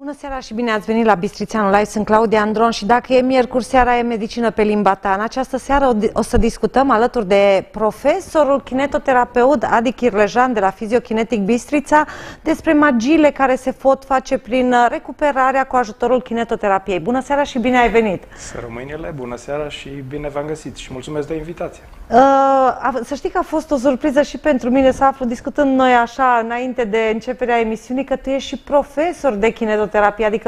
Bună seara și bine ați venit la Bistrițeanu Live, sunt Claudia Andron și dacă e miercuri seara e medicină pe limba ta. În această seară o să discutăm alături de profesorul kinetoterapeut Adi Chirlejan de la Fiziokinetic Bistrița despre magiile care se pot face prin recuperarea cu ajutorul kinetoterapiei. Bună seara și bine ai venit! Să rămâinile, bună seara și bine v-am găsit și mulțumesc de invitație! Să știi că a fost o surpriză și pentru mine să aflu, discutând noi așa înainte de începerea emisiunii, că tu ești și profesor de kinetoterapie, adică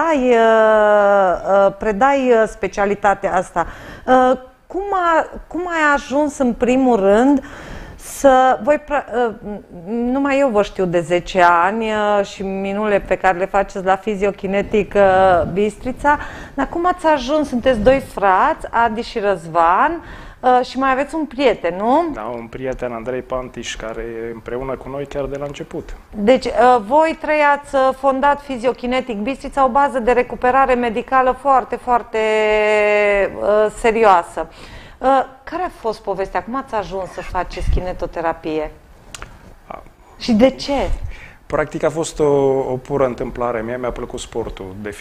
predai specialitatea asta. Cum ai ajuns în primul rând să... numai eu vă știu de 10 ani și minunile pe care le faceți la Fiziokinetic Bistrița, dar cum ați ajuns? Sunteți doi frați, Adi și Răzvan, și mai aveți un prieten, nu? Da, un prieten, Andrei Pantiș, care e împreună cu noi chiar de la început. Deci, voi trei ați fondat Fiziokinetic Bistrița, o bază de recuperare medicală foarte, foarte serioasă. Care a fost povestea? Cum ați ajuns să faceți kinetoterapie? Și de ce? Practic a fost o pură întâmplare. Mie mi-a plăcut sportul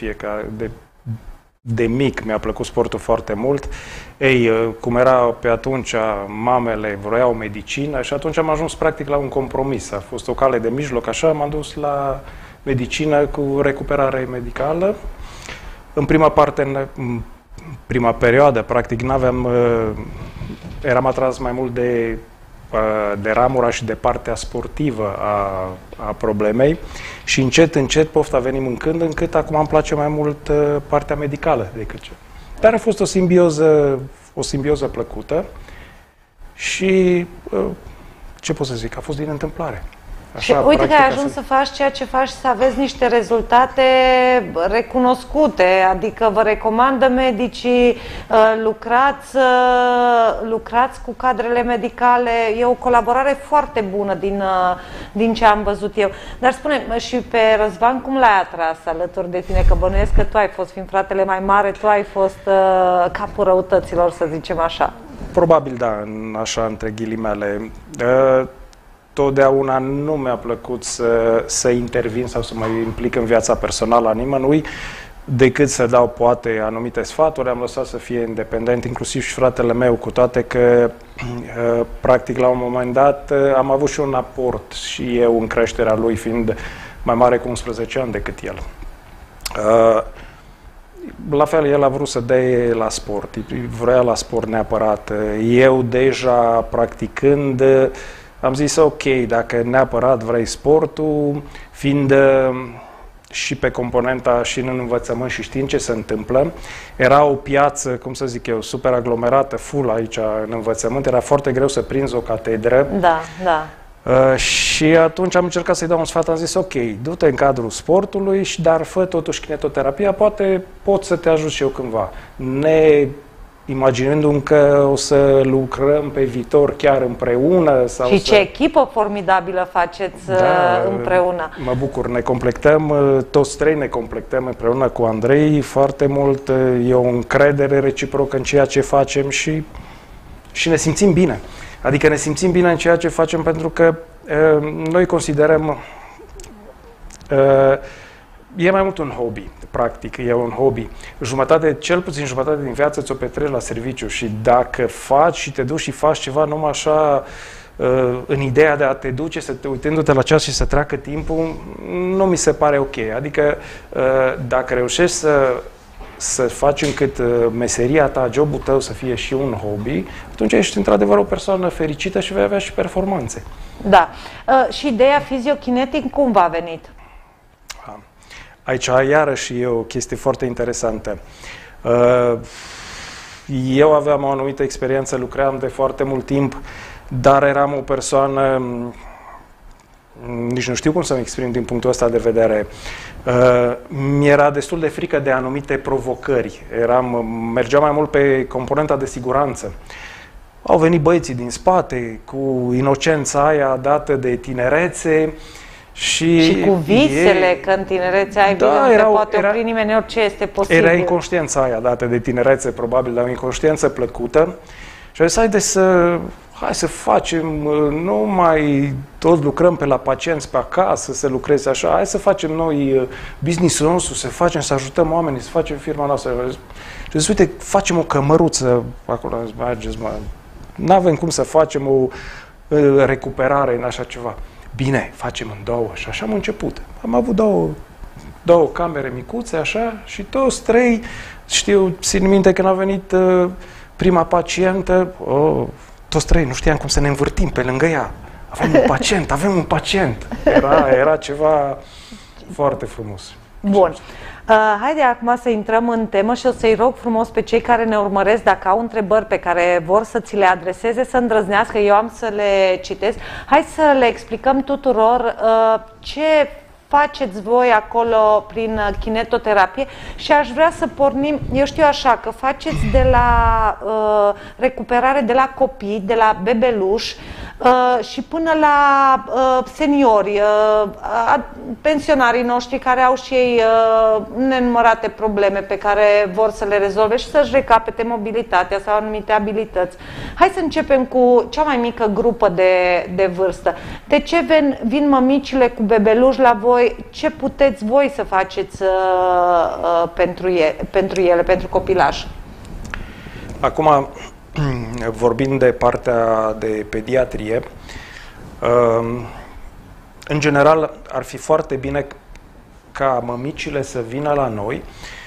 de mic, mi-a plăcut sportul foarte mult. Ei, cum era pe atunci, mamele vroiau medicină și atunci am ajuns practic la un compromis. A fost o cale de mijloc, așa, m-am dus la medicină cu recuperare medicală. În prima parte, în prima perioadă, practic, eram atras mai mult de ramura și de partea sportivă a problemei și încet pofta veni mâncând, încât acum îmi place mai mult partea medicală decât ce. Dar a fost o simbioză plăcută și ce pot să zic, a fost din întâmplare. Așa, și uite că ai ajuns să faci ceea ce faci, să aveți niște rezultate recunoscute, adică vă recomandă medicii, lucrați cu cadrele medicale, e o colaborare foarte bună din ce am văzut eu. Dar spune, și pe Răzvan, cum l-ai atras alături de tine? Că bănuiesc că tu ai fost, fiind fratele mai mare, tu ai fost capul răutăților, să zicem așa. Probabil, da, așa, între ghilimele. Totdeauna nu mi-a plăcut să intervin sau să mă implic în viața personală a nimănui, decât să dau poate anumite sfaturi. Am lăsat să fie independent, inclusiv și fratele meu, cu toate că practic la un moment dat am avut și un aport și eu în creșterea lui, fiind mai mare cu 11 ani decât el. La fel, el a vrut să dea la sport, vrea la sport neapărat. Eu deja practicând am zis, ok, dacă neapărat vrei sportul, fiind și pe componenta și în învățământ și știind ce se întâmplă, era o piață, cum să zic eu, super aglomerată, full aici în învățământ, era foarte greu să prinzi o catedră. Da, da. Și atunci am încercat să-i dau un sfat, am zis, ok, du-te în cadrul sportului, dar fă totuși kinetoterapia, poate pot să te ajut și eu cândva. Imaginându-mi că o să lucrăm pe viitor chiar împreună. Și ce echipă formidabilă faceți împreună. Mă bucur, ne completăm, toți trei ne completăm împreună cu Andrei foarte mult. E o încredere reciprocă în ceea ce facem și ne simțim bine. Adică ne simțim bine în ceea ce facem pentru că noi considerăm... E mai mult un hobby, practic, e un hobby. Cel puțin jumătate din viață ți-o petreci la serviciu și dacă faci și te duci și faci ceva numai așa, în ideea de a te duce, uitându-te la ceas și să treacă timpul, nu mi se pare ok. Adică dacă reușești să faci încât meseria ta, jobul tău să fie și un hobby, atunci ești într-adevăr o persoană fericită și vei avea și performanțe. Da. Și ideea Fiziokinetic cum v-a venit? Aici, iarăși, e o chestie foarte interesantă. Eu aveam o anumită experiență, lucram de foarte mult timp, dar eram o persoană, nici nu știu cum să-mi exprim din punctul ăsta de vedere, mi-era destul de frică de anumite provocări. Mergeam mai mult pe componenta de siguranță. Au venit băieții din spate cu inocența aia dată de tinerețe, și cu visele, că în tinerețe ai bine, nu te poate opri nimeni, orice este posibil. Era inconștiența aia dată de tinerețe, probabil, dar o inconștiență plăcută Și am zis, hai să facem, nu mai toți lucrăm pe la pacienți pe acasă, să lucreze așa, hai să facem noi business-ul nostru, să facem, să ajutăm oamenii, să facem firma noastră. Și zis, uite, facem o cămăruță acolo, mergeți, mă, n-avem cum să facem o recuperare în așa ceva. Bine, facem în două. Și așa am început. Am avut două camere micuțe, așa, și toți trei, țin minte când a venit prima pacientă, toți trei, nu știam cum să ne învârtim pe lângă ea. Avem un pacient. Era ceva foarte frumos. Bun. Haide acum să intrăm în temă și o să-i rog frumos pe cei care ne urmăresc, dacă au întrebări pe care vor să ți le adreseze, să îndrăznească, eu am să le citesc. Hai să le explicăm tuturor ce faceți voi acolo prin kinetoterapie și aș vrea să pornim, eu știu așa, că faceți de la recuperare de la copii, de la bebeluși și până la seniori, pensionarii noștri care au și ei nenumărate probleme pe care vor să le rezolve și să-și recapete mobilitatea sau anumite abilități. Hai să începem cu cea mai mică grupă de vârstă. De ce vin mămicile cu bebeluși la voi? Ce puteți voi să faceți pentru ele, pentru copilași? Acum, vorbind de partea de pediatrie, în general ar fi foarte bine ca mămicile să vină la noi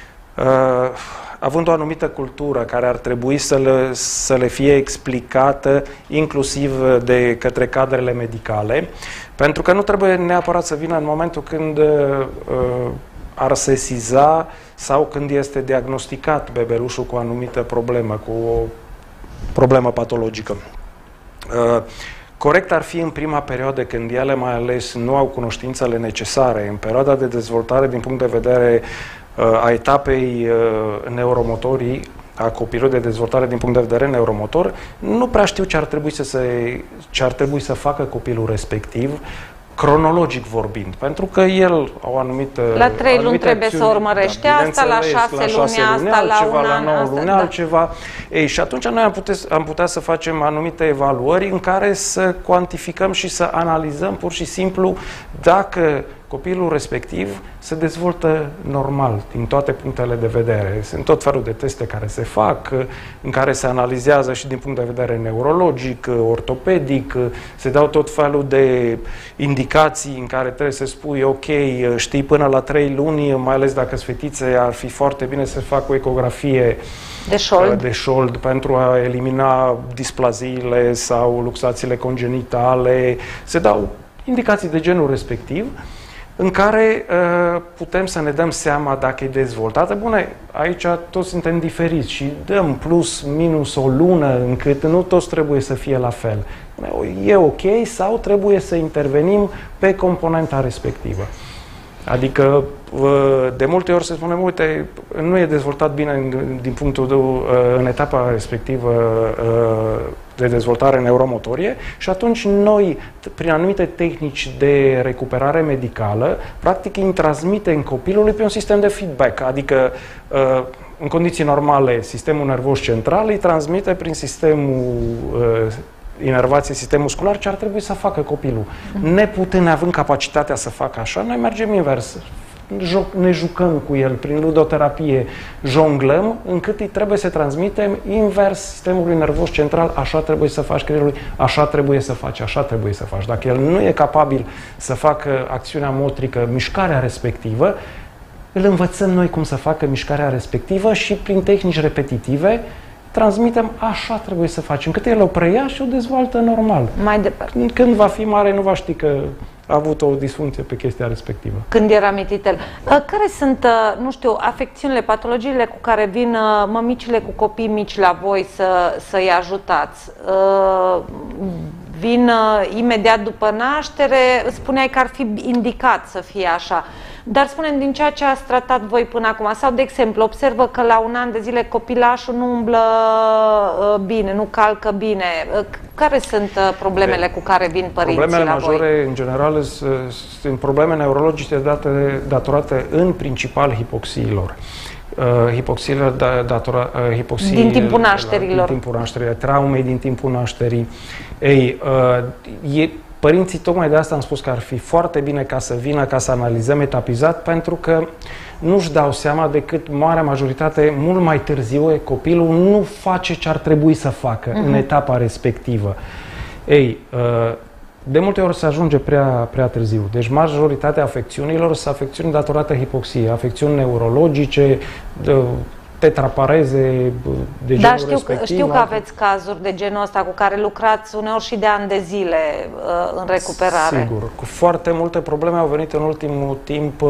având o anumită cultură care ar trebui să le fie explicată inclusiv de către cadrele medicale, pentru că nu trebuie neapărat să vină în momentul când ar sesiza sau când este diagnosticat bebelușul cu o anumită problemă, cu o problemă patologică. Corect ar fi în prima perioadă, când ele mai ales nu au cunoștințele necesare, în perioada de dezvoltare din punct de vedere a etapei neuromotorii, a copilului de dezvoltare din punct de vedere neuromotor, nu prea știu ce ar trebui să facă copilul respectiv, cronologic vorbind, pentru că el o anumită la 3 luni trebuie acțiuni, să urmărește asta, la 6 luni asta, la un an, la 9 luni altceva. Ei, și atunci noi am putea să facem anumite evaluări în care să cuantificăm și să analizăm pur și simplu dacă copilul respectiv se dezvoltă normal din toate punctele de vedere. Sunt tot felul de teste care se fac, în care se analizează și din punct de vedere neurologic, ortopedic, se dau tot felul de indicații în care trebuie să spui, ok, știi, până la 3 luni, mai ales dacă sunt fetițe, ar fi foarte bine să fac o ecografie de șold pentru a elimina displaziile sau luxațiile congenitale. Se dau indicații de genul respectiv, în care putem să ne dăm seama dacă e dezvoltată. Bune, aici toți suntem diferiți și dăm plus, minus o lună, încât nu toți trebuie să fie la fel. E ok sau trebuie să intervenim pe componenta respectivă. Adică, de multe ori se spune, uite, nu e dezvoltat bine în etapa respectivă de dezvoltare neuromotorie și atunci noi, prin anumite tehnici de recuperare medicală, practic îi transmitem copilului pe un sistem de feedback, adică în condiții normale sistemul nervos central îi transmite prin sistemul inervație, sistem muscular, ce ar trebui să facă copilul. Neputând, având capacitatea să facă așa, noi mergem invers. Ne jucăm cu el prin ludoterapie, jonglăm, încât îi trebuie să transmitem invers sistemului nervos central, așa trebuie să faci creierului, așa trebuie să faci, așa trebuie să faci. Dacă el nu e capabil să facă acțiunea motrică, mișcarea respectivă, îl învățăm noi cum să facă mișcarea respectivă și prin tehnici repetitive transmitem, așa trebuie să faci, încât el o preia și o dezvoltă normal. Mai departe. Când va fi mare, nu va ști că a avut o disfuncție pe chestia respectivă. Când era mititel. Care sunt, nu știu, afecțiunile, patologiile cu care vin mămicile cu copii mici la voi să-i ajutați? Vin imediat după naștere, spuneai că ar fi indicat să fie așa. Dar spunem, din ceea ce ați tratat voi până acum, sau de exemplu, observă că la un an de zile copilașul nu umblă bine, nu calcă bine. Care sunt problemele cu care vin părinții Problemele la majore, voi? în general, sunt probleme neurologice datorate în principal hipoxiilor. hipoxiilor hipoxii din timpul nașterilor. Din timpul nașterii, traumei din timpul nașterii. Ei, părinții, tocmai de asta am spus că ar fi foarte bine ca să vină, ca să analizăm etapizat, pentru că nu-și dau seama decât marea majoritate, mult mai târziu, copilul nu face ce ar trebui să facă în etapa respectivă. Ei, de multe ori se ajunge prea târziu. Deci majoritatea afecțiunilor sunt afecțiuni datorate hipoxiei, afecțiuni neurologice, tetrapareze de genul respectiv. Știu că aveți cazuri de genul ăsta cu care lucrați uneori și de ani de zile în recuperare. Sigur. Cu foarte multe probleme au venit în ultimul timp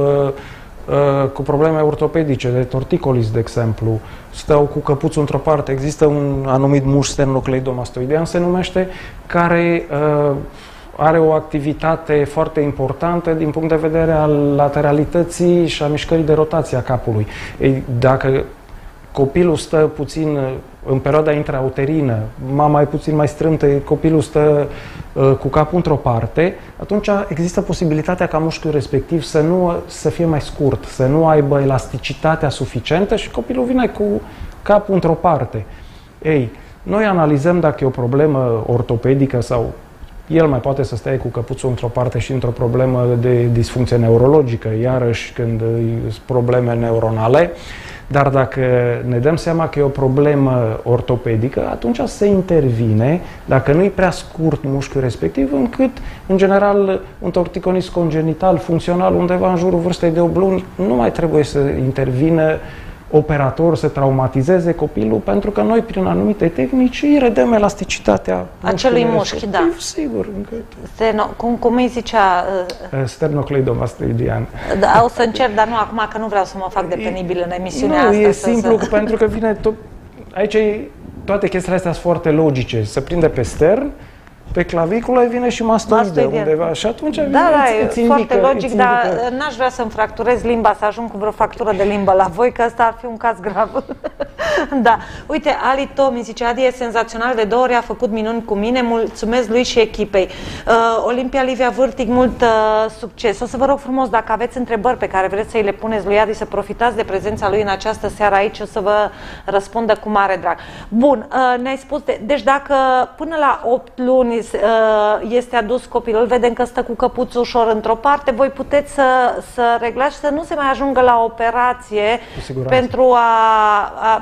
cu probleme ortopedice, de torticolis, de exemplu. Stau cu căpuțul într-o parte. Există un anumit mușchi sternocleidomastoidean, se numește, care are o activitate foarte importantă din punct de vedere al lateralității și a mișcării de rotație a capului. Ei, dacă copilul stă puțin în perioada intrauterină, mama e puțin mai strâmtă, copilul stă cu capul într-o parte, atunci există posibilitatea ca mușchiul respectiv să fie mai scurt, să nu aibă elasticitatea suficientă și copilul vine cu capul într-o parte. Ei, noi analizăm dacă e o problemă ortopedică sau el mai poate să stea cu căpuțul într-o parte și într-o problemă de disfuncție neurologică, iarăși când sunt probleme neuronale. Dar dacă ne dăm seama că e o problemă ortopedică, atunci se intervine, dacă nu e prea scurt mușchiul respectiv, încât, în general, un torticolis congenital funcțional undeva în jurul vârstei de 8 luni nu mai trebuie să intervină operator să traumatizeze copilul, pentru că noi, prin anumite tehnici, îi redăm elasticitatea acelui mușchi, da. Sigur. Cum îi zicea? Sternocleidomastoidean. Da, o să încerc, dar nu acum, că nu vreau să mă fac de penibil în emisiunea asta. Nu, e simplu, pentru că vine tot... Aici toate chestiile astea sunt foarte logice. Se prinde pe stern, pe claviculă vine și mastoide undeva și atunci e foarte logic, dar n-aș vrea să-mi fracturez limba, să ajung cu vreo fractură de limbă la voi, că ăsta ar fi un caz grav. Da. Uite, Ali Tomi zice, Adi e senzațional, de 2 ori a făcut minuni cu mine, mulțumesc lui și echipei. Olimpia Livia Vârtic, mult succes. O să vă rog frumos, dacă aveți întrebări pe care vreți să-i le puneți lui Adi, să profitați de prezența lui în această seară aici, o să vă răspundă cu mare drag. Bun, ne-ai spus, deci dacă până la 8 luni este adus copilul, vedem că stă cu căpuțul ușor într-o parte, voi puteți să reglați și să nu se mai ajungă la operație pentru a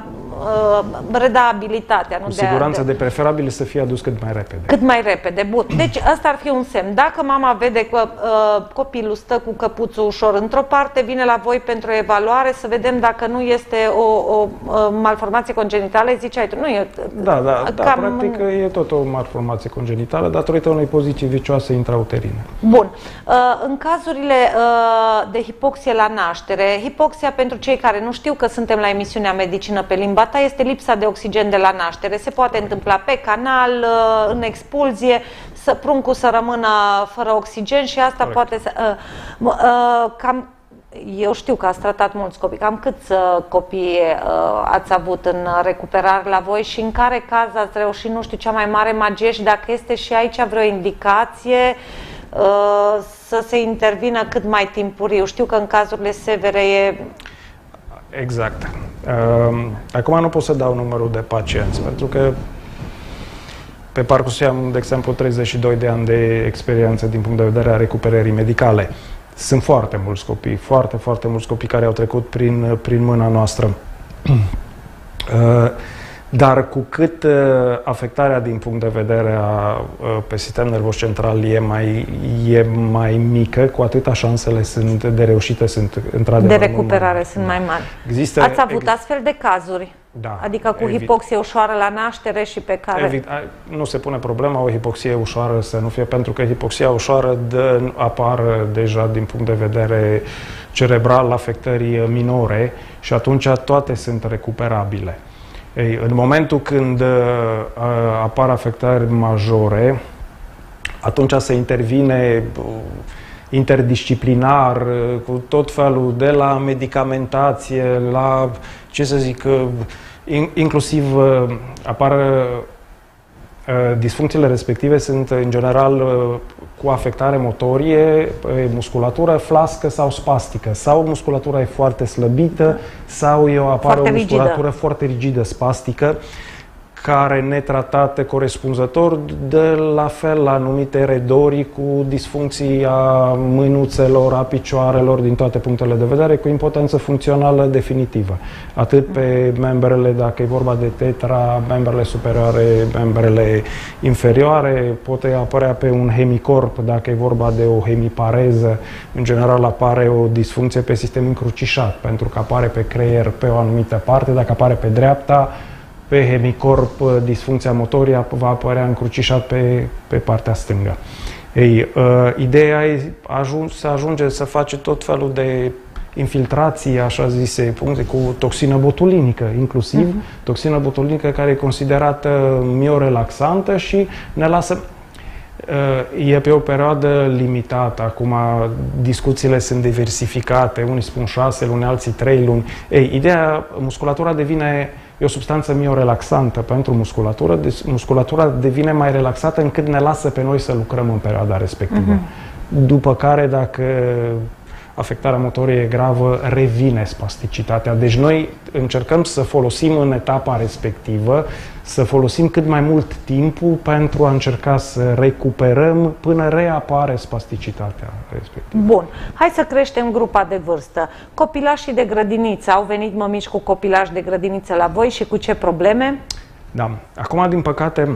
reda abilitatea. Cu siguranță, de preferabil să fie adus cât mai repede. Cât mai repede, bun. Deci ăsta ar fi un semn. Dacă mama vede că copilul stă cu căpuțul ușor într-o parte, vine la voi pentru evaluare, să vedem dacă nu este o malformație congenitală, ziceai tu. Nu e, da, practic e tot o malformație congenitală datorită unei poziții vicioase intrauterine. Bun. În cazurile de hipoxie la naștere, hipoxia, pentru cei care nu știu, că suntem la emisiunea Medicină pe limba ta, este lipsa de oxigen de la naștere. Se poate întâmpla pe canal, în expulzie, pruncul să rămână fără oxigen și asta poate să... Eu știu că ați tratat mulți copii. Cam câți copii ați avut în recuperare la voi și în care caz ați reușit, nu știu, cea mai mare magie și dacă este și aici vreo indicație să se intervină cât mai timpuriu? Știu că în cazurile severe e... Exact. Acum nu pot să dau numărul de pacienți, pentru că pe parcursul am, de exemplu, 32 de ani de experiență din punct de vedere a recuperării medicale. Sunt foarte mulți copii, foarte mulți copii care au trecut prin mâna noastră. Dar cu cât afectarea din punct de vedere pe sistem nervos central e mai mică, cu atâta șansele de reușită sunt într-adevăr de recuperare sunt mai mari. Ați avut astfel de cazuri? Da. Adică cu hipoxie ușoară la naștere și pe care... Nu se pune problema o hipoxie ușoară să nu fie, pentru că hipoxia ușoară apar deja din punct de vedere cerebral afectări minore și atunci toate sunt recuperabile. Ei, în momentul când apar afectări majore, atunci se intervine interdisciplinar, cu tot felul, de la medicamentație, la, ce să zic, inclusiv apar Disfuncțiile respective sunt, în general, cu afectare motorie, musculatură flască sau spastică, sau musculatura e foarte slăbită, sau apare o musculatură foarte rigidă, spastică, care, netratată corespunzător, dă la fel la anumite redori cu disfuncții a mânuțelor, a picioarelor, din toate punctele de vedere, cu impotență funcțională definitivă. Atât pe membrele, dacă e vorba de tetra, membrele superioare, membrele inferioare, poate apărea pe un hemicorp, dacă e vorba de o hemipareză. În general apare o disfuncție pe sistem încrucișat, pentru că apare pe creier pe o anumită parte, dacă apare pe dreapta, pe hemicorp, disfuncția motorie va apărea încrucișat pe partea stângă. Ei, ideea e să ajunge să face tot felul de infiltrații, așa zise, puncte cu toxină botulinică, inclusiv toxină botulinică care e considerată miorelaxantă și ne lasă. E pe o perioadă limitată. Acum discuțiile sunt diversificate, unii spun 6 luni, alții 3 luni. Ei, ideea, musculatura devine e o substanță miorelaxantă pentru musculatură, deci musculatura devine mai relaxată încât ne lasă pe noi să lucrăm în perioada respectivă. După care, dacă afectarea motorie e gravă, revine spasticitatea. Deci noi încercăm să folosim în etapa respectivă, să folosim cât mai mult timpul pentru a încerca să recuperăm până reapare spasticitatea respectivă. Bun. Hai să creștem grupa de vârstă. Copilașii de grădiniță, au venit mămici cu copilași de grădiniță la voi și cu ce probleme? Da. Acum, din păcate,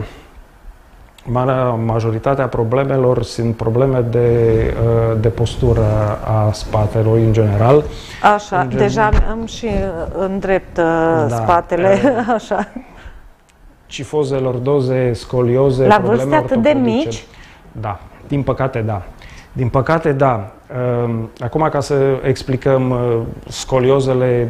majoritatea problemelor sunt probleme de postură a spatelor în general. Așa, deja am și îndrept spatele, așa. Cifoze, lordoze, scolioze, la vârste atât de mici? Da, din păcate da. Din păcate da. Acum, ca să explicăm, scoliozele,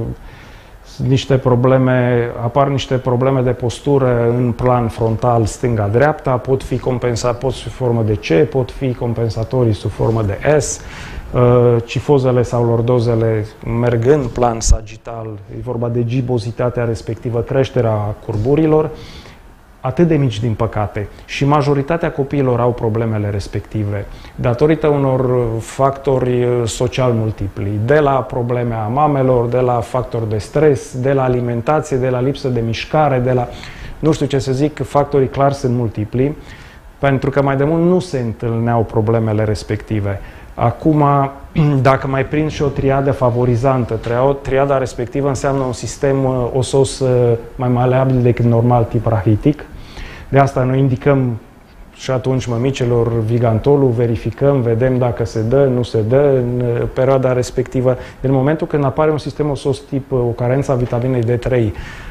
apar niște probleme de postură în plan frontal stânga-dreapta, pot fi sub formă de C, pot fi compensatorii sub formă de S. Cifozele sau lordozele merg în plan sagital, e vorba de gibozitatea respectivă, creșterea curburilor, atât de mici, din păcate. Și majoritatea copiilor au problemele respective, datorită unor factori social multipli, de la probleme a mamelor, de la factori de stres, de la alimentație, de la lipsă de mișcare, de la, nu știu ce să zic, factorii clar sunt multipli, pentru că mai de mult nu se întâlneau problemele respective. Acum, dacă mai prind și o triadă favorizantă, triada respectivă înseamnă un sistem osos mai maleabil decât normal, tip rachitic. De asta noi indicăm și atunci mămicelor vigantolul, verificăm, vedem dacă se dă, nu se dă în perioada respectivă. În momentul când apare un sistem osos tip o carență a vitaminei D3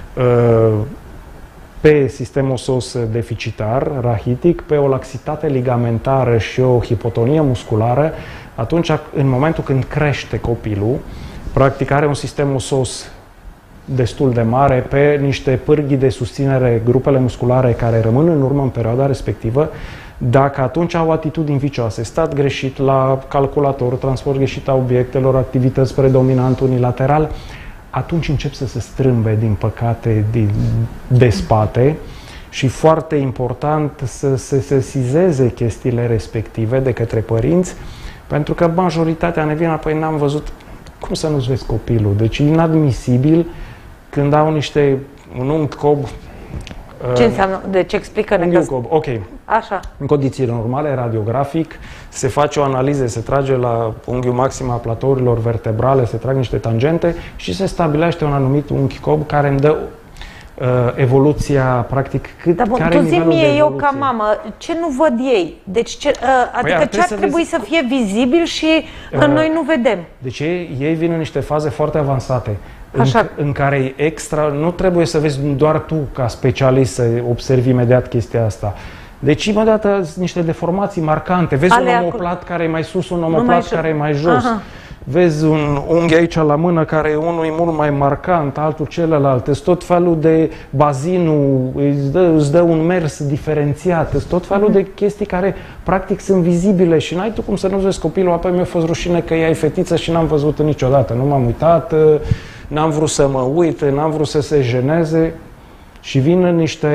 pe sistem osos deficitar, rachitic, pe o laxitate ligamentară și o hipotonie musculară, atunci, în momentul când crește copilul, practic are un sistem osos destul de mare pe niște pârghii de susținere, grupele musculare care rămân în urmă în perioada respectivă, dacă atunci au atitudini vicioase, stat greșit la calculator, transport greșit a obiectelor, activități predominant unilateral, atunci încep să se strâmbe, din păcate, de spate și foarte important să se sesizeze chestiile respective de către părinți, pentru că majoritatea ne vine, apoi n-am văzut, cum să nu-ți vezi copilul? Deci e inadmisibil când au un unghi cob. Ce înseamnă? Deci explică-ne. Unghiul cob, ok. Așa. În condițiile normale, radiografic, se face o analiză, se trage la unghiul maxim a platourilor vertebrale, se trag niște tangente și se stabilește un anumit unghi cob care îmi dă evoluția, practic, care e nivelul de evoluție. Eu ca mamă, ce nu văd ei? Deci, adică ce ar trebui să fie vizibil și noi nu vedem? Deci ei vin în niște faze foarte avansate, în care e extra, nu trebuie să vezi doar tu ca specialist să observi imediat chestia asta. Deci, imediat sunt niște deformații marcante. Vezi un omoplat care e mai sus, un omoplat care e mai jos. Aha. Vezi un unghi aici la mână care unul e mult mai marcant, altul celălalt. Sunt tot felul de bazinul, îți dă un mers diferențiat. Sunt tot felul de chestii care practic sunt vizibile și n-ai tu cum să nu vezi copilul. Apoi mi-a fost rușine că ea e fetiță și n-am văzut niciodată. Nu m-am uitat, n-am vrut să mă uit, n-am vrut să se jeneze și vin niște...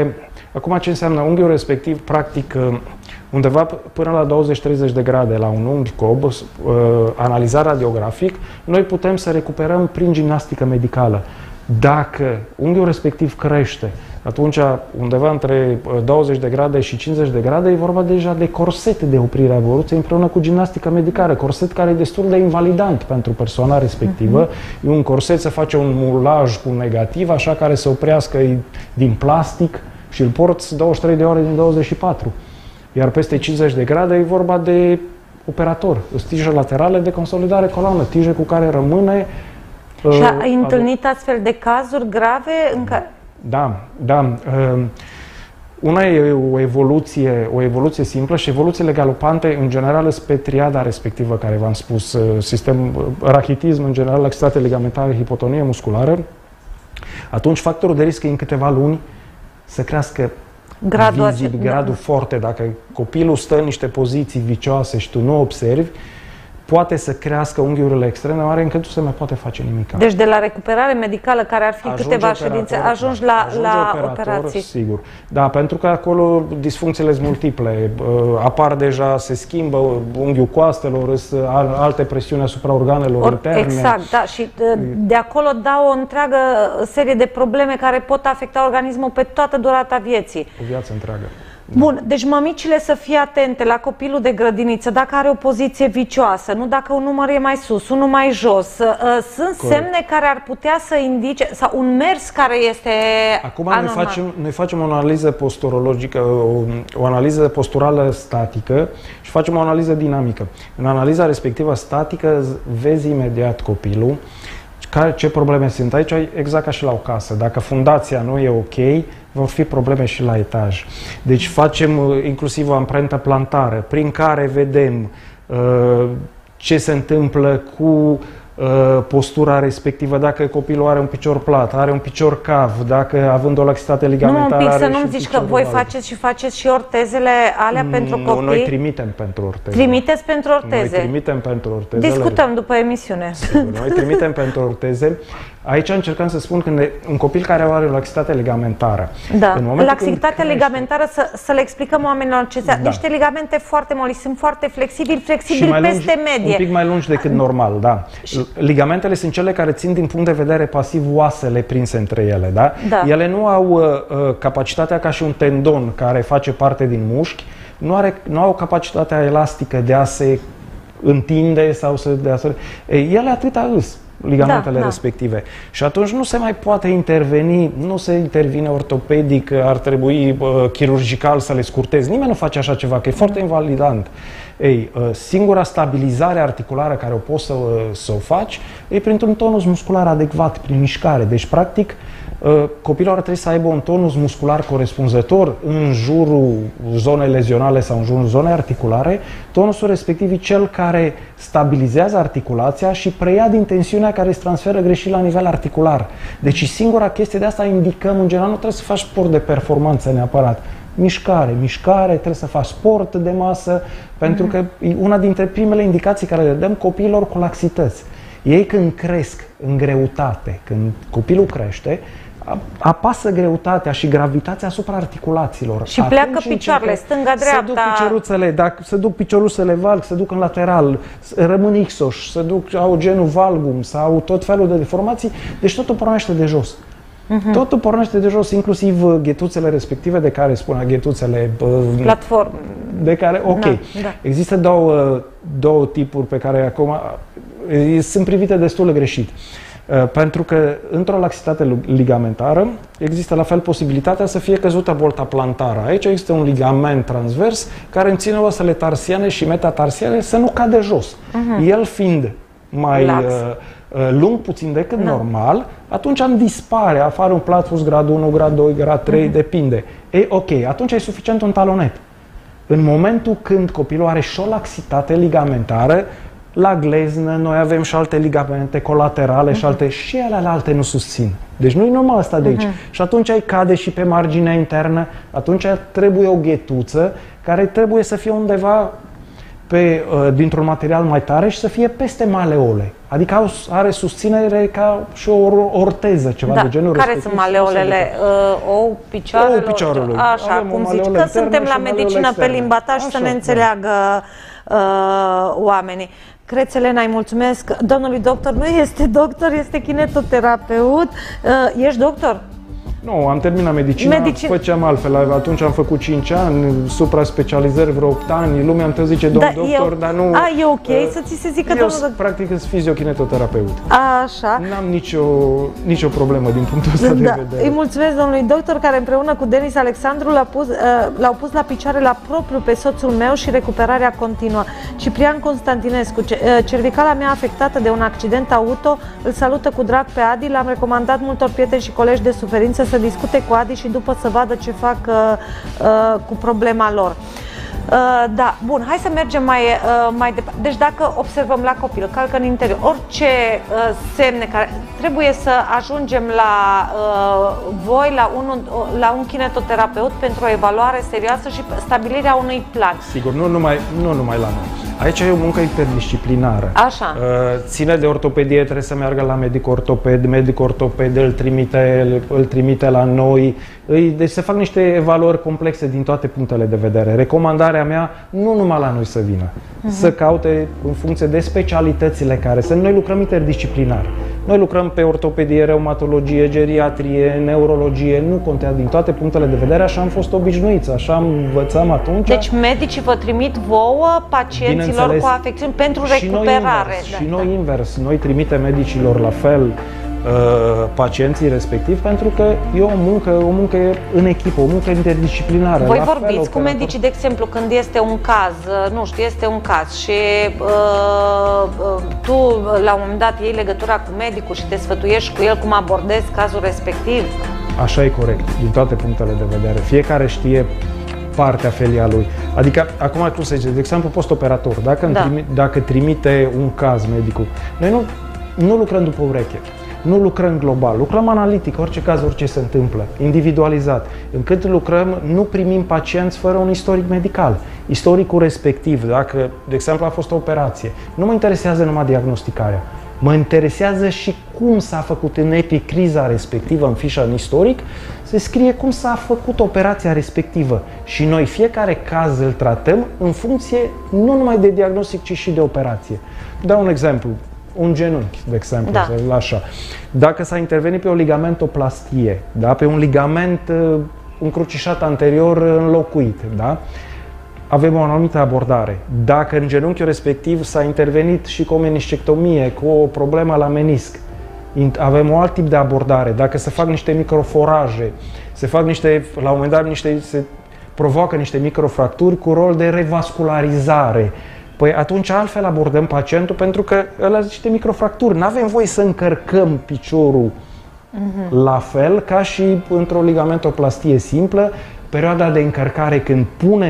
Acum, ce înseamnă unghiul respectiv? Practic, undeva până la 20-30 de grade la un unghi cob, analizat radiografic, noi putem să recuperăm prin gimnastică medicală. Dacă unghiul respectiv crește, atunci undeva între 20 de grade și 50 de grade e vorba deja de corset de oprire a evoluției împreună cu gimnastică medicală. Corset care e destul de invalidant pentru persoana respectivă. E un corset, se face un mulaj cu un negativ, așa care să oprească din plastic și îl porți 23 de ore din 24. Iar peste 50 de grade e vorba de operator. Tije laterale de consolidare coloană, tije cu care rămâne. Și ai întâlnit astfel de cazuri grave în care... Da, da. Una e o evoluție simplă și evoluțiile galopante, în general, sunt pe triada respectivă care v-am spus, rachitism, în general, laxitate ligamentară, hipotonie musculară. Atunci, factorul de risc e în câteva luni să crească gradul forte. Dacă copilul stă în niște poziții vicioase și tu nu observi, poate să crească unghiurile extrem de mari încât nu se mai poate face nimic. Deci de la recuperare medicală, care ar fi câteva ședințe, ajungi la operații. Sigur. Da, pentru că acolo disfuncțiile sunt multiple. Apar deja, se schimbă unghiul coastelor, alte presiuni asupra organelor interne. Exact, da. Și de acolo dau o întreagă serie de probleme care pot afecta organismul pe toată durata vieții. O viață întreagă. Bun, deci mămicile să fie atente la copilul de grădiniță, dacă are o poziție vicioasă, nu dacă un număr e mai sus, unul mai jos. Sunt semne care ar putea să indice, sau un mers care este anormal. Noi facem o analiză posturologică, o analiză posturală statică și facem o analiză dinamică. În analiza respectivă statică vezi imediat copilul, ce probleme sunt aici, exact ca și la o casă. Dacă fundația nu e ok, vor fi probleme și la etaj. Deci facem inclusiv o amprentă plantară, prin care vedem ce se întâmplă cu postura respectivă, dacă copilul are un picior plat, are un picior cav, dacă având o laxitate ligamentară. Nu, un pic, să nu-mi zici că voi faceți și ortezele alea pentru copii? Noi trimitem pentru orteze. Trimiteți pentru orteze? Noi trimitem pentru orteze. Discutăm după emisiune. Sigur, noi trimitem pentru orteze. Aici încercăm să spun că un copil care are o laxitate ligamentară. Da, laxitatea ligamentară, să le explicăm oamenilor ce înseamnă. Niște ligamente foarte moli, sunt foarte flexibili peste medie. Un pic mai lungi decât normal, da. Ligamentele sunt cele care țin din punct de vedere pasiv oasele prinse între ele, da? Da. Ele nu au capacitatea ca și un tendon care face parte din mușchi, nu au capacitatea elastică de a se întinde sau ele atâta îs ligamentele respective. Și atunci nu se mai poate interveni, nu se intervine ortopedic, ar trebui chirurgical să le scurtezi. Nimeni nu face așa ceva, că e foarte invalidant. Singura stabilizare articulară care o poți să o faci e printr-un tonus muscular adecvat, prin mișcare. Deci, practic, copilul ar trebui să aibă un tonus muscular corespunzător în jurul zonei lezionale sau în jurul zonei articulare. Tonusul respectiv e cel care stabilizează articulația și preia din tensiunea care se transferă greșit la nivel articular. Deci singura chestie de asta indicăm, în general, nu trebuie să faci sport de performanță neapărat. Mișcare, trebuie să faci sport de masă, pentru că e una dintre primele indicații care le dăm copiilor cu laxități. Ei când cresc în greutate, când copilul crește, apasă greutatea și gravitația asupra articulațiilor. Și pleacă picioarele, stânga-dreapta. Se duc picioruțele valg, se duc în lateral, rămân ixoși, au genul valgum sau tot felul de deformații, deci totul pornește de jos. Totul pornește de jos, inclusiv ghetuțele respective de care spunea, ghetuțele platform. De care, da. Există două tipuri pe care acum sunt privite destul de greșit. Pentru că într-o laxitate ligamentară există la fel posibilitatea să fie căzută bolta plantară. Aici există un ligament transvers care înține oasele tarsiane și metatarsiane să nu cadă jos. El fiind mai lung puțin decât normal, atunci am dispare, afară un platfus grad 1, grad 2, grad 3, depinde. Atunci e suficient un talonet. În momentul când copilul are și o laxitate ligamentară, la gleznă noi avem și alte ligamente colaterale și alte nu susțin. Deci nu e normal asta de aici. Și atunci cade și pe marginea internă, atunci trebuie o ghetuță care trebuie să fie undeva dintr-un material mai tare și să fie peste maleole. Adică are susținere ca și o orteză, ceva de genul care respectiv. sunt maleolele? Ou picioarelor? Așa, Avem cum zici, maleole că interne suntem la și maleole medicină pe externe. limbata și să ne Așa, înțeleagă oamenii. Crețelena, îi mulțumesc. Domnului doctor nu este doctor, este kinetoterapeut. Ești doctor? Nu, am terminat medicina, făceam altfel. Atunci am făcut 5 ani, supra-specializări vreo 8 ani. Lumea îmi zice, domn doctor, dar nu... E ok să ți se zică domnul doctor? Eu, practic, sunt fiziokinetoterapeut. Așa. N-am nicio problemă din punctul ăsta de vedere. Îi mulțumesc domnului doctor care împreună cu Denis Alexandru l-au pus la picioare la propriu pe soțul meu și recuperarea continuă. Ciprian Constantinescu, cervicala mea afectată de un accident auto, îl salută cu drag pe Adi, l-am recomandat multor prieteni și colegi de suferință să discute cu Adi și după să vadă ce fac cu problema lor. Da, bun, hai să mergem mai departe. Deci dacă observăm la copil, calcă în interior, orice semne care... Trebuie să ajungem la voi, la un kinetoterapeut pentru o evaluare serioasă și stabilirea unui plan. Sigur, nu numai la noi. Aici e o muncă interdisciplinară. Așa. Ține de ortopedie, trebuie să meargă la medic ortoped îl trimite la noi. Deci se fac niște evaluări complexe din toate punctele de vedere. Recomandarea mea, nu numai la noi să vină, să caute în funcție de specialitățile care sunt. Noi lucrăm interdisciplinar. Noi lucrăm pe ortopedie, reumatologie, geriatrie, neurologie, nu contează din toate punctele de vedere, așa am fost obișnuiți, așa învățăm atunci. Deci medicii vă trimit vouă pacienților cu afecțiuni pentru recuperare. Și noi invers, noi trimitem medicilor la fel pacienții respectiv, pentru că e o muncă în echipă, o muncă interdisciplinară. Voi vorbiți cu medicii, de exemplu, când este un caz, nu știu, este un caz și tu la un moment dat iei legătura cu medicul și te sfătuiești cu el cum abordezi cazul respectiv? Așa e corect, din toate punctele de vedere. Fiecare știe partea felia lui. Adică, acum cum se zice, de exemplu, postoperator, dacă trimite un caz medicul, noi nu lucrăm după ureche. Nu lucrăm global, lucrăm analitic, orice caz, orice se întâmplă, individualizat. Încât lucrăm, nu primim pacienți fără un istoric medical. Istoricul respectiv, dacă, de exemplu, a fost o operație, nu mă interesează numai diagnosticarea. Mă interesează și cum s-a făcut în epicriza respectivă, în fișa, în istoric, se scrie cum s-a făcut operația respectivă. Și noi fiecare caz îl tratăm în funcție nu numai de diagnostic, ci și de operație. Dau un exemplu. Un genunchi, de exemplu, așa. Dacă s-a intervenit pe o ligamentoplastie, pe un ligament încrucișat anterior înlocuit, avem o anumită abordare. Dacă în genunchiul respectiv s-a intervenit și cu o meniscectomie, cu o problemă la menisc, avem un alt tip de abordare. Dacă se fac niște microforaje, la un moment dat se provoacă niște microfracturi cu rol de revascularizare. Păi atunci altfel abordăm pacientul, pentru că ăla zice niște microfracturi. Nu avem voie să încărcăm piciorul la fel ca și într-o ligamentoplastie simplă. Perioada de încărcare când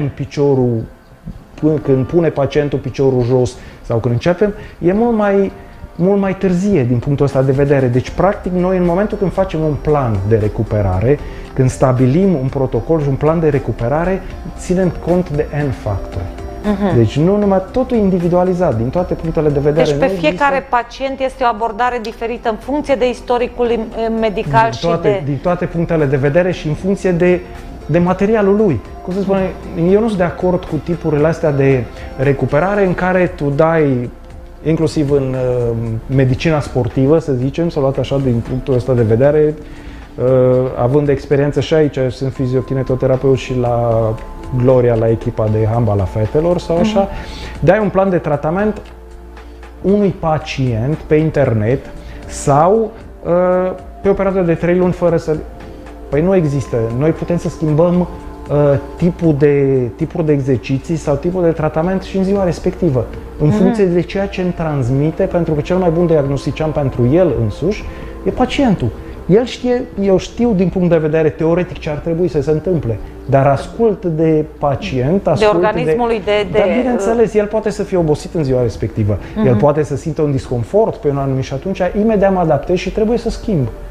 pune pacientul piciorul jos sau când începem, e mult mai târzie din punctul ăsta de vedere. Deci, practic, noi în momentul când facem un plan de recuperare, când stabilim un protocol și un plan de recuperare, ținem cont de N factori. Deci nu numai, totul individualizat, din toate punctele de vedere. Deci pe fiecare pacient este o abordare diferită în funcție de istoricul medical din toate punctele de vedere și în funcție de materialul lui. Cum se spune, eu nu sunt de acord cu tipurile astea de recuperare în care tu dai, inclusiv în medicina sportivă, să zicem, s-a luat așa din punctul ăsta de vedere, având experiență și aici, sunt fiziokinetoterapeut și la Gloria, la echipa de handbal a fetelor sau așa, dai un plan de tratament unui pacient pe internet sau pe o perioadă de 3 luni fără să... Păi nu există. Noi putem să schimbăm tipul de exerciții sau tipul de tratament și în ziua respectivă, în funcție de ceea ce îmi transmite, pentru că cel mai bun diagnostician pentru el însuși e pacientul. El știe, eu știu din punct de vedere teoretic ce ar trebui să se întâmple, dar ascult de pacient, de organismul lui, dar bineînțeles, el poate să fie obosit în ziua respectivă, el poate să simtă un disconfort pe un anumit și atunci imediat mă adaptez și trebuie să schimb.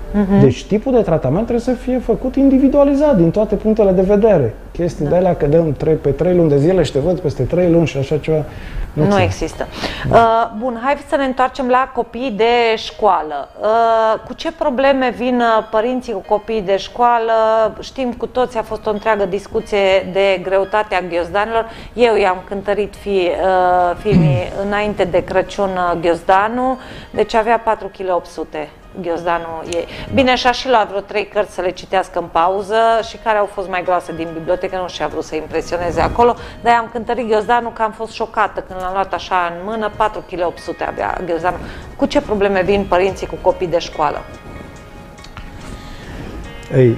Deci tipul de tratament trebuie să fie făcut individualizat din toate punctele de vedere. Chestii de alea că dăm pe 3 luni de zile și te văd peste 3 luni și așa ceva. Nu există. Bun, hai să ne întoarcem la copiii de școală. Cu ce probleme vin părinții cu copiii de școală? Știm cu toți, a fost o întreagă discuție de greutatea ghiozdanilor. Eu i-am cântărit fiii înainte de Crăciun ghiozdanul, deci avea 4,8 kg. Ghiozdanul ei. Bine, și-a și luat vreo 3 cărți să le citească în pauză și care au fost mai groase din bibliotecă, nu și-a vrut să impresioneze acolo, dar i-am cântărit ghiozdanul că am fost șocată când l-am luat așa în mână, 4,8 kg avea ghiozdanul. Cu ce probleme vin părinții cu copii de școală? Ei,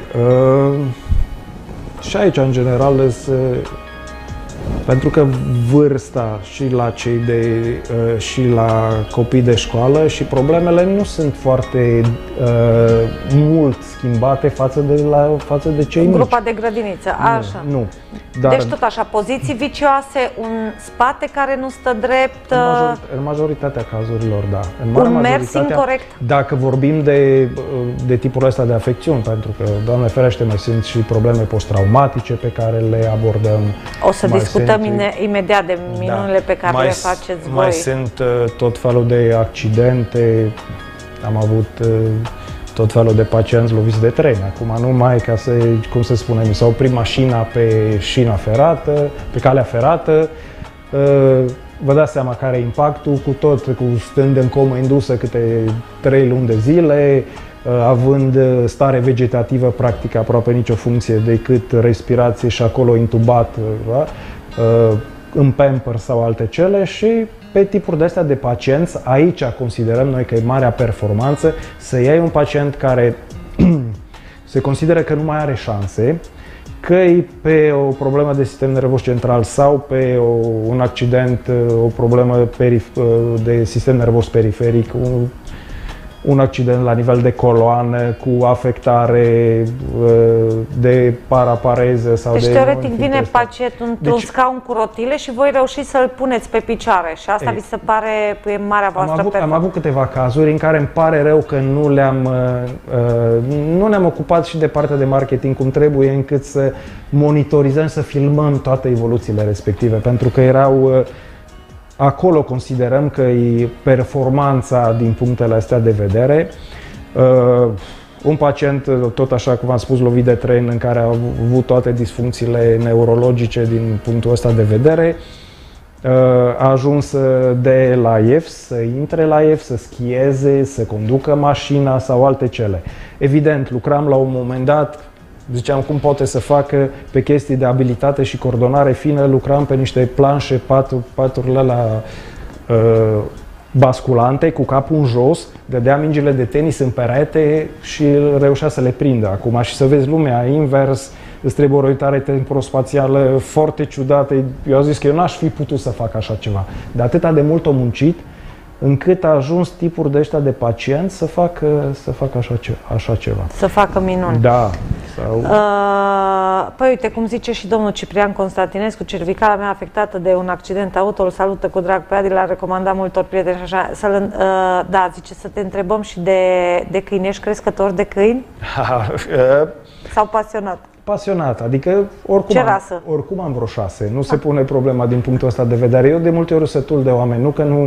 și aici, în general, pentru că vârsta și la și la copii de școală și problemele nu sunt foarte mult schimbate față de cei mici. Grupa de grădiniță, așa. Nu. Dar deci tot așa, poziții vicioase, un spate care nu stă drept. În majoritatea cazurilor, da. Un mers incorect. Dacă vorbim de tipul ăsta de afecțiuni, pentru că, Doamne ferește, mai sunt și probleme post-traumatice pe care le abordăm. O să discutăm imediat de minunile pe care le faceți voi. Mai sunt tot felul de accidente, am avut tot felul de pacienți loviți de tren. Acum numai ca să, cum să spunem, mi s-a oprit mașina pe șina ferată, pe calea ferată. Vă dați seama care e impactul, stând în comă indusă câte 3 luni de zile, având stare vegetativă, practic aproape nicio funcție decât respirație și acolo intubat, în pamper sau alte cele, și pe tipuri de astea de pacienți, aici considerăm noi că e marea performanță să iei un pacient care se consideră că nu mai are șanse, că e pe o problemă de sistem nervos central sau pe un accident, o problemă de sistem nervos periferic, un accident la nivel de coloană cu afectare de parapareză sau deci, de... teoretic vine pacientul într-un scaun cu rotile și voi reușiți să-l puneți pe picioare și asta vi se pare marea voastră performanță. Am avut câteva cazuri în care îmi pare rău că nu ne-am ocupat și de partea de marketing cum trebuie, încât să monitorizăm, să filmăm toate evoluțiile respective, pentru că erau... Acolo considerăm că e performanța din punctele astea de vedere. Un pacient, tot așa cum am spus, lovit de tren, în care a avut toate disfuncțiile neurologice din punctul ăsta de vedere, a ajuns de la IEFS, să intre la IEFS, să schieze, să conducă mașina sau alte cele. Evident, lucram la un moment dat, ziceam cum poate să facă pe chestii de abilitate și coordonare fină, lucram pe niște planșe, paturile la basculante, cu capul în jos, dădea mingile de tenis în perete și reușea să le prindă. Acum și să vezi lumea invers, îți trebuie o orientare temporospațială foarte ciudată. Eu am zis că eu n-aș fi putut să fac așa ceva. De atâta de mult am muncit, încât a ajuns tipuri de ăștia de pacienți să facă așa ceva. Să facă minuni. Da. Păi uite, cum zice și domnul Ciprian Constantinescu, cervicala mea afectată de un accident auto, îl salută cu drag pe Adi, l-a recomandat multor prieteni și așa. Da, zice să te întrebăm și de câini. Ești crescător de câini? Sau pasionat? Pasionat, adică oricum am vreo 6, nu se pune problema din punctul ăsta de vedere. Eu de multe ori sătul de oameni, nu că nu...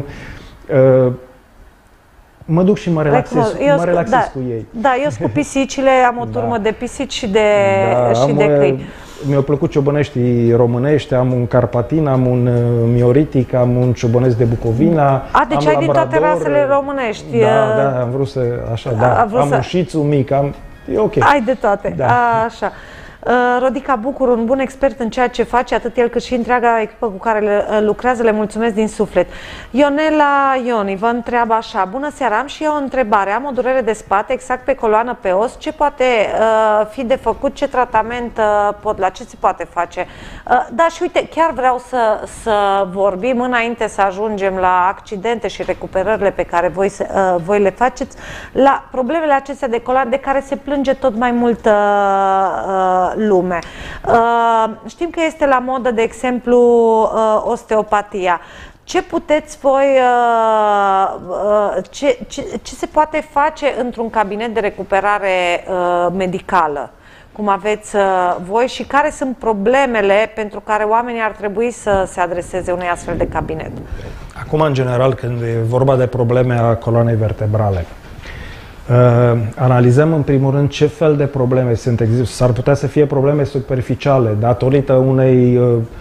mă duc și mă relaxez cu ei. Da, eu sunt cu pisicile, am o turmă de pisici și de câini. Mi-au plăcut ciobăneștii românești, am un carpatin, am un mioritic, am un ciobănesc de Bucovina. Deci ai din toate rasele românești. Da, am vrut să, așa, am un șițu mic, e ok. Ai de toate, așa. Rodica Bucur, un bun expert în ceea ce face, atât el cât și întreaga echipă cu care lucrează, le mulțumesc din suflet. Ionela Ioni vă întreabă așa: bună seara, am și eu o întrebare, am o durere de spate exact pe coloană, pe os, ce poate fi de făcut, ce tratament la ce se poate face? Da, și uite, chiar vreau să vorbim înainte să ajungem la accidente și recuperările pe care voi le faceți, la problemele acestea de coloană de care se plânge tot mai mult lume. Știm că este la modă, de exemplu, osteopatia. ce puteți voi, ce se poate face într-un cabinet de recuperare medicală, cum aveți voi, și care sunt problemele pentru care oamenii ar trebui să se adreseze unui astfel de cabinet? Acum, în general, când e vorba de probleme a coloanei vertebrale, analizăm în primul rând ce fel de probleme sunt. S-ar putea să fie probleme superficiale, datorită unei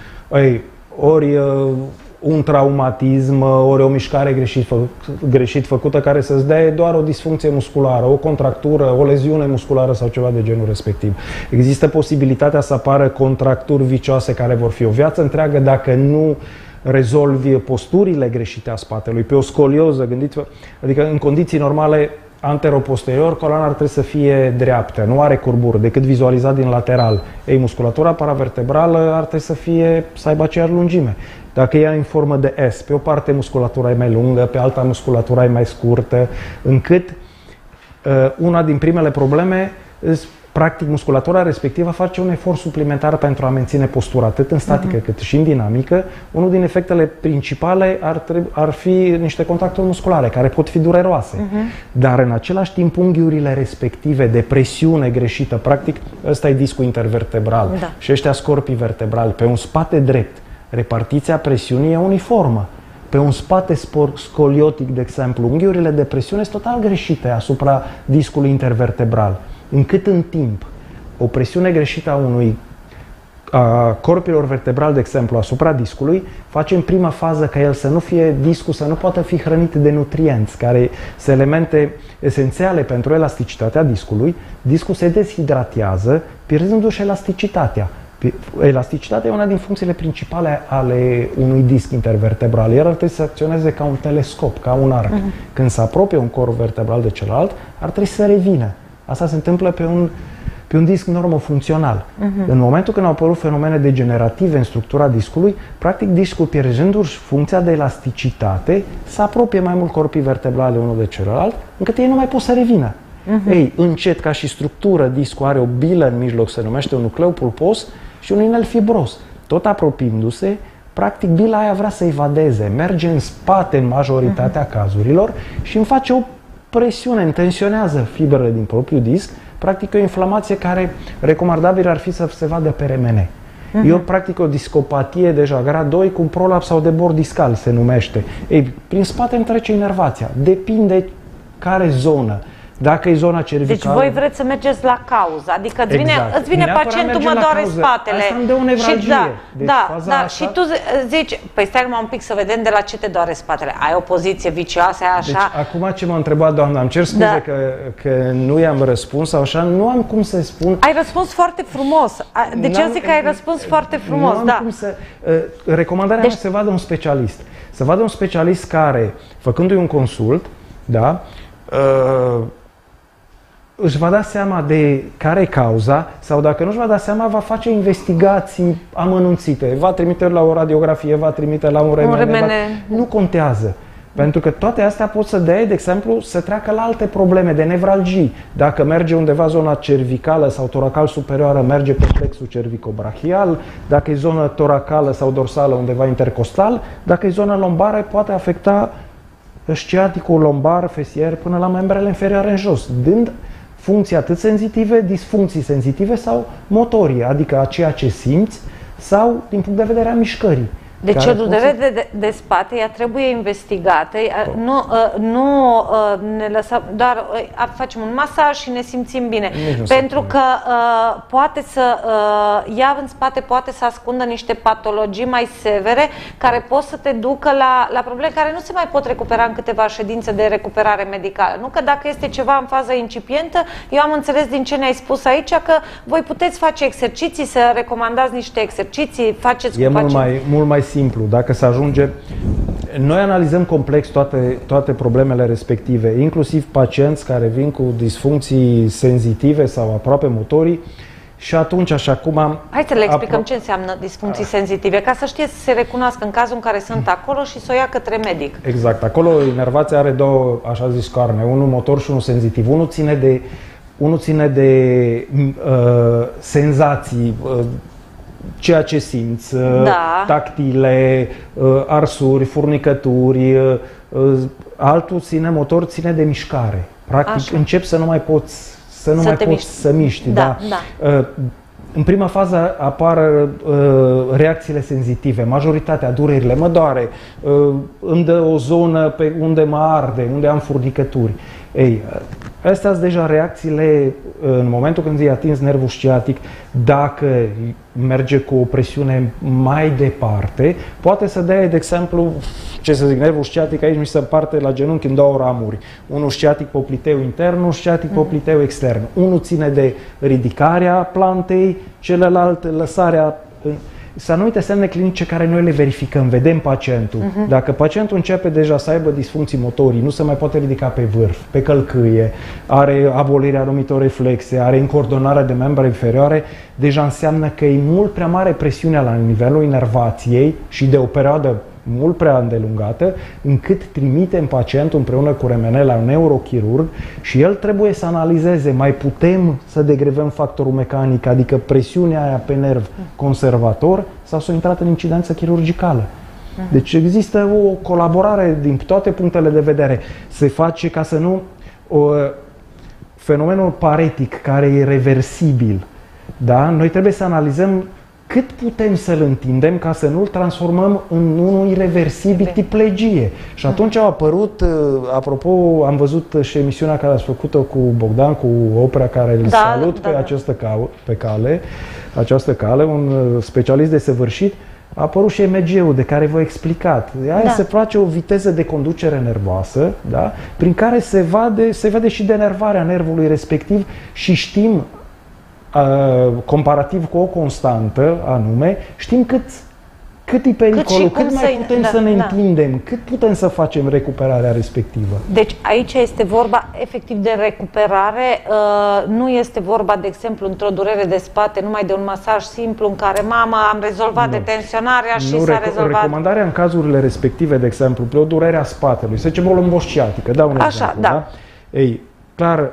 ori un traumatism, ori o mișcare greșit făcută, care să-ți dea doar o disfuncție musculară, o contractură, o leziune musculară sau ceva de genul respectiv. Există posibilitatea să apară contracturi vicioase care vor fi o viață întreagă dacă nu rezolvi posturile greșite a spatelui. Pe o scolioză, gândiți-vă, adică în condiții normale, antero-posterior, coloana ar trebui să fie dreaptă, nu are curburi, decât vizualizat din lateral. Ei, musculatura paravertebrală ar trebui să aibă aceeași lungime. Dacă ea în formă de S, pe o parte musculatura e mai lungă, pe alta musculatura e mai scurtă, încât una din primele probleme, practic musculatura respectivă face un efort suplimentar pentru a menține postura, atât în statică cât și în dinamică. Unul din efectele principale ar fi niște contracturi musculare, care pot fi dureroase. Dar în același timp unghiurile respective de presiune greșită, practic ăsta e discul intervertebral și ăștia scorpii vertebrali, pe un spate drept, repartiția presiunii e uniformă. Pe un spate scoliotic, de exemplu, unghiurile de presiune sunt total greșite asupra discului intervertebral, încât în timp o presiune greșită a corpilor vertebrali, de exemplu, asupra discului, face în prima fază ca el să nu fie, discul să nu poată fi hrănit de nutrienți, care sunt elemente esențiale pentru elasticitatea discului. Discul se deshidratează, pierzându-și elasticitatea. Elasticitatea e una din funcțiile principale ale unui disc intervertebral. El ar trebui să acționeze ca un telescop, ca un arc. Când se apropie un corp vertebral de celălalt, ar trebui să revină. Asta se întâmplă pe un disc normofuncțional. În momentul când au apărut fenomene degenerative în structura discului, practic discul, pierzându-și funcția de elasticitate, se apropie mai mult corpii vertebrale unul de celălalt, încât ei nu mai pot să revină. Ei, încet, ca și structură, discul are o bilă în mijloc, se numește un nucleu pulpos, și un inel fibros. Tot apropiindu-se, practic bila aia vrea să evadeze, merge în spate în majoritatea cazurilor și îmi face o presiune, întensionează fibrele din propriul disc, practic o inflamație care recomandabil ar fi să se vadă pe RMN. E practic o discopatie deja grad 2 cu un prolaps sau de bord discal se numește. Ei, prin spate îmi trece inervația. Depinde care zonă. Dacă e zona cervicală... Deci voi vreți să mergeți la cauză, adică îți vine pacientul, mă doare spatele. Asta îmi dă o nevralgie. Și tu zici, păi stai numai un pic să vedem de la ce te doare spatele. Ai o poziție vicioasă, așa? Deci acum ce m-a întrebat doamna, îmi cer scuze că nu i-am răspuns sau așa, nu am cum să spun... Ai răspuns foarte frumos. Deci eu zic că ai răspuns foarte frumos, nu am cum să... Recomandarea mea să vadă un specialist. Să vadă un specialist care, făcându-i un consult, își va da seama de care e cauza sau dacă nu își va da seama, va face investigații amănunțite. Va trimite la o radiografie, va trimite la un RMN. Nu contează. Pentru că toate astea pot să dea, de exemplu, să treacă la alte probleme de nevralgii. Dacă merge undeva zona cervicală sau toracal superioară, merge pe plexul cervicobrachial. Dacă e zona toracală sau dorsală, undeva intercostal. Dacă e zona lombară, poate afecta sciaticul lombar, fesier, până la membrele inferioare în jos, dând funcții atât senzitive, disfuncții senzitive sau motorii, adică a ceea ce simți sau din punct de vedere a mișcării. Deci o durere de spate, ea trebuie investigată, nu ne lăsăm, doar facem un masaj și ne simțim bine. Pentru că ea în spate poate să ascundă niște patologii mai severe care pot să te ducă la probleme care nu se mai pot recupera în câteva ședințe de recuperare medicală. Nu că dacă este ceva în fază incipientă, eu am înțeles din ce ne-ai spus aici că voi puteți face exerciții, să recomandați niște exerciții, faceți cu mult mai simplu. Dacă se ajunge... Noi analizăm complex toate problemele respective, inclusiv pacienți care vin cu disfuncții senzitive sau aproape motorii și atunci, așa cum am... Hai să le explicăm ce înseamnă disfuncții senzitive, ca să știe să se recunoască în cazul în care sunt acolo și să o ia către medic. Exact. Acolo inervația are două, așa zis, scoarne, unul motor și unul senzitiv. Unul ține de senzații, ceea ce simți, Da. tactile, arsuri, furnicături, altul motor ține de mișcare. Practic Așa. începi să nu mai poți să miști. Da, Da. În prima fază apar reacțiile senzitive, majoritatea, durerile, mă doare, îmi dă o zonă pe unde mă arde, unde am furnicături. Ei, astea sunt deja reacțiile în momentul când îi atins nervul sciatic. Dacă merge cu o presiune mai departe, poate să dea, de exemplu, ce să zic, nervul sciatic aici mi se împarte la genunchi în două ramuri. Unul sciatic popliteu intern, unul sciatic popliteu extern. Unul ține de ridicarea plantei, celălalt lăsarea. Să nu uite semne clinice care noi le verificăm, vedem pacientul. Dacă pacientul începe deja să aibă disfuncții motorii, nu se mai poate ridica pe vârf, pe călcâie, are abolirea anumitor reflexe, are încordonarea de membre inferioare, deja înseamnă că e mult prea mare presiunea la nivelul inervației și de o perioadă mult prea îndelungată, încât trimitem pacientul împreună cu RMN la un neurochirurg și el trebuie să analizeze, mai putem să degrevăm factorul mecanic, adică presiunea aia pe nerv conservator, sau s-a intrat în incidență chirurgicală. Deci există o colaborare din toate punctele de vedere. Se face ca să nu... fenomenul paretic, care e reversibil, da? Noi trebuie să analizăm cât putem să-l întindem ca să nu-l transformăm în unul irreversibil tip plegie. Și atunci au apărut, apropo, am văzut și emisiunea care ați făcut-o cu Bogdan, cu opera care îl salut pe această cale, un specialist desăvârșit, a apărut și EMG-ul de care v-am explicat. Aia se face o viteză de conducere nervoasă, da? Prin care se vede și denervarea nervului respectiv și știm, comparativ cu o constantă anume, știm cât e pericolul, cât mai putem să ne întindem, cât putem să facem recuperarea respectivă. Deci aici este vorba efectiv de recuperare, nu este vorba, de exemplu, într-o durere de spate, numai de un masaj simplu în care, mama, am rezolvat detensionarea și s-a rezolvat. Recomandarea în cazurile respective, de exemplu, pe o durere a spatelui, să zicem o lomboșciatică, dau un exemplu, da? Ei, clar,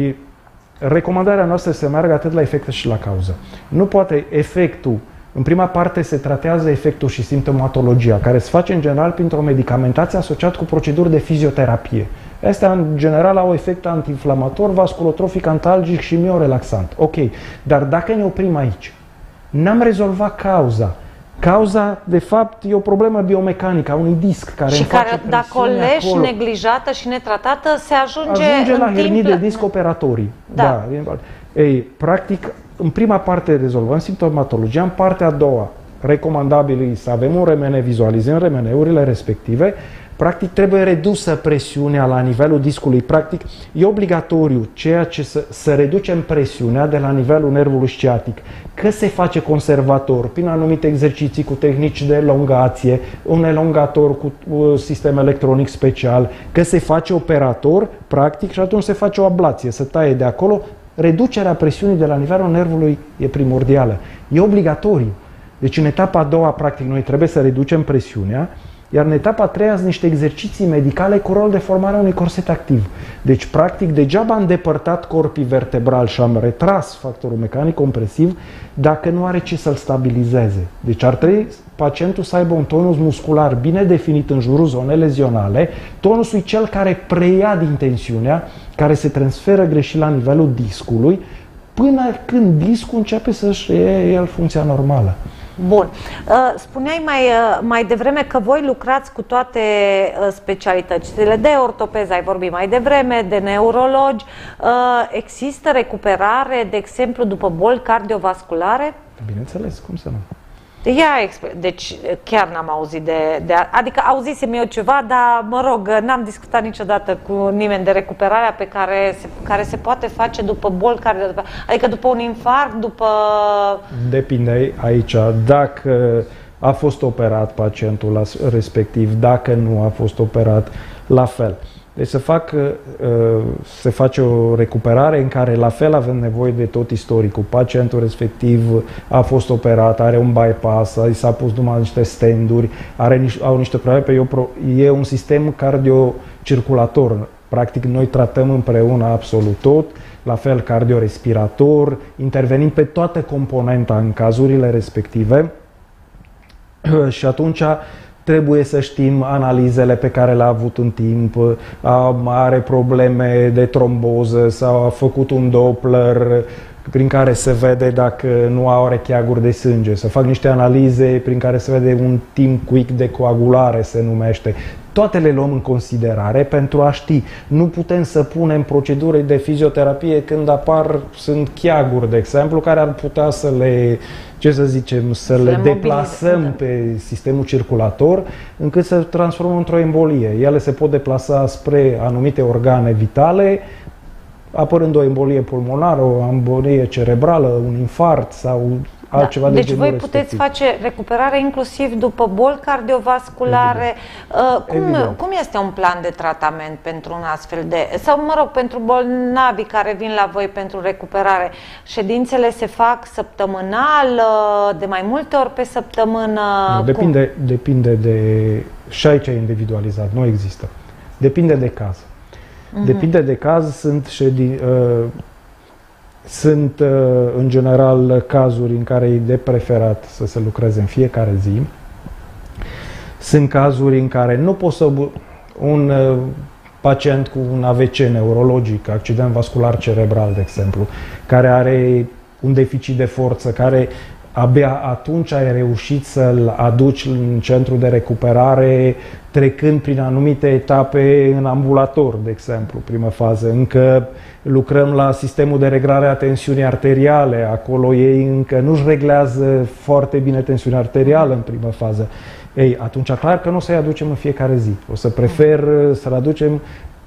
recomandarea noastră să meargă atât la efect și la cauză. Nu poate efectul, în prima parte se tratează efectul și simptomatologia, care se face în general printr-o medicamentație asociat cu proceduri de fizioterapie. Astea, în general, au efect antiinflamator, vasculotrofic, antalgic și miorelaxant. Ok, dar dacă ne oprim aici, n-am rezolvat cauza. Cauza, de fapt, e o problemă biomecanică a unui disc care și care, dacă o leși acolo, neglijată și netratată, se ajunge la în hernii timp de disc operatorii. Da. Ei, practic, în prima parte rezolvăm simptomatologia, în partea a doua, recomandabil e să avem un RMN, vizualizăm RMN-urile respective. Practic, trebuie redusă presiunea la nivelul discului. Practic, e obligatoriu ceea ce să reducem presiunea de la nivelul nervului sciatic. Că se face conservator prin anumite exerciții cu tehnici de elongație, un elongator cu sistem electronic special, că se face operator, practic, și atunci se face o ablație, se taie de acolo. Reducerea presiunii de la nivelul nervului e primordială. E obligatoriu. Deci, în etapa a doua, practic, noi trebuie să reducem presiunea, iar în etapa a treia sunt niște exerciții medicale cu rol de formare a unui corset activ. Deci, practic, degeaba am îndepărtat corpii vertebrali și am retras factorul mecanic compresiv dacă nu are ce să-l stabilizeze. Deci ar trebui pacientul să aibă un tonus muscular bine definit în jurul zonei lezionale. Tonusul e cel care preia din tensiunea, care se transferă greșit la nivelul discului, până când discul începe să-și iei el funcția normală. Bun. Spuneai mai devreme că voi lucrați cu toate specialitățile de ortopeză, ai vorbit mai devreme, de neurologi. Există recuperare, de exemplu, după boli cardiovasculare? Bineînțeles, cum să nu? Deci chiar n-am auzit adică auzisem eu ceva, dar mă rog, n-am discutat niciodată cu nimeni de recuperarea pe care se poate face după boli cardiovasculare, adică după un infarct, după... Depinde aici dacă a fost operat pacientul respectiv, dacă nu a fost operat, la fel. Deci se face o recuperare în care la fel avem nevoie de tot istoricul. Pacientul respectiv a fost operat, are un bypass, i s-a pus numai niște stand-uri, au niște probleme, e un sistem cardiocirculator. Practic, noi tratăm împreună absolut tot, la fel cardiorespirator, intervenim pe toată componenta în cazurile respective și atunci trebuie să știm analizele pe care le-a avut în timp, are probleme de tromboză sau a făcut un Doppler prin care se vede dacă nu are cheaguri de sânge, să fac niște analize prin care se vede un timp quick de coagulare, se numește. Toate le luăm în considerare pentru a ști. Nu putem să punem proceduri de fizioterapie când sunt cheaguri, de exemplu, care ar putea să le, ce să zicem, să le deplasăm pe sistemul circulator, încât să transformăm într-o embolie. Ele se pot deplasa spre anumite organe vitale, apărând o embolie pulmonară, o embolie cerebrală, un infarct sau altceva de genul respectiv. Deci voi puteți face recuperare inclusiv după boli cardiovasculare. Cum este un plan de tratament pentru un astfel de... Sau, mă rog, pentru bolnavii care vin la voi pentru recuperare? Ședințele se fac săptămânal, de mai multe ori pe săptămână? Depinde de... Și aici e individualizat, nu există. Depinde de caz. Depinde de caz, sunt în general cazuri în care e de preferat să se lucreze în fiecare zi. Sunt cazuri în care nu poți să... Un pacient cu un AVC neurologic, accident vascular cerebral, de exemplu, care are un deficit de forță, care abia atunci ai reușit să-l aduci în centru de recuperare trecând prin anumite etape în ambulator, de exemplu, primă fază. Încă lucrăm la sistemul de reglare a tensiunii arteriale, acolo ei încă nu-și reglează foarte bine tensiunea arterială în primă fază. Ei, atunci clar că nu o să-i aducem în fiecare zi. O să prefer să-l aducem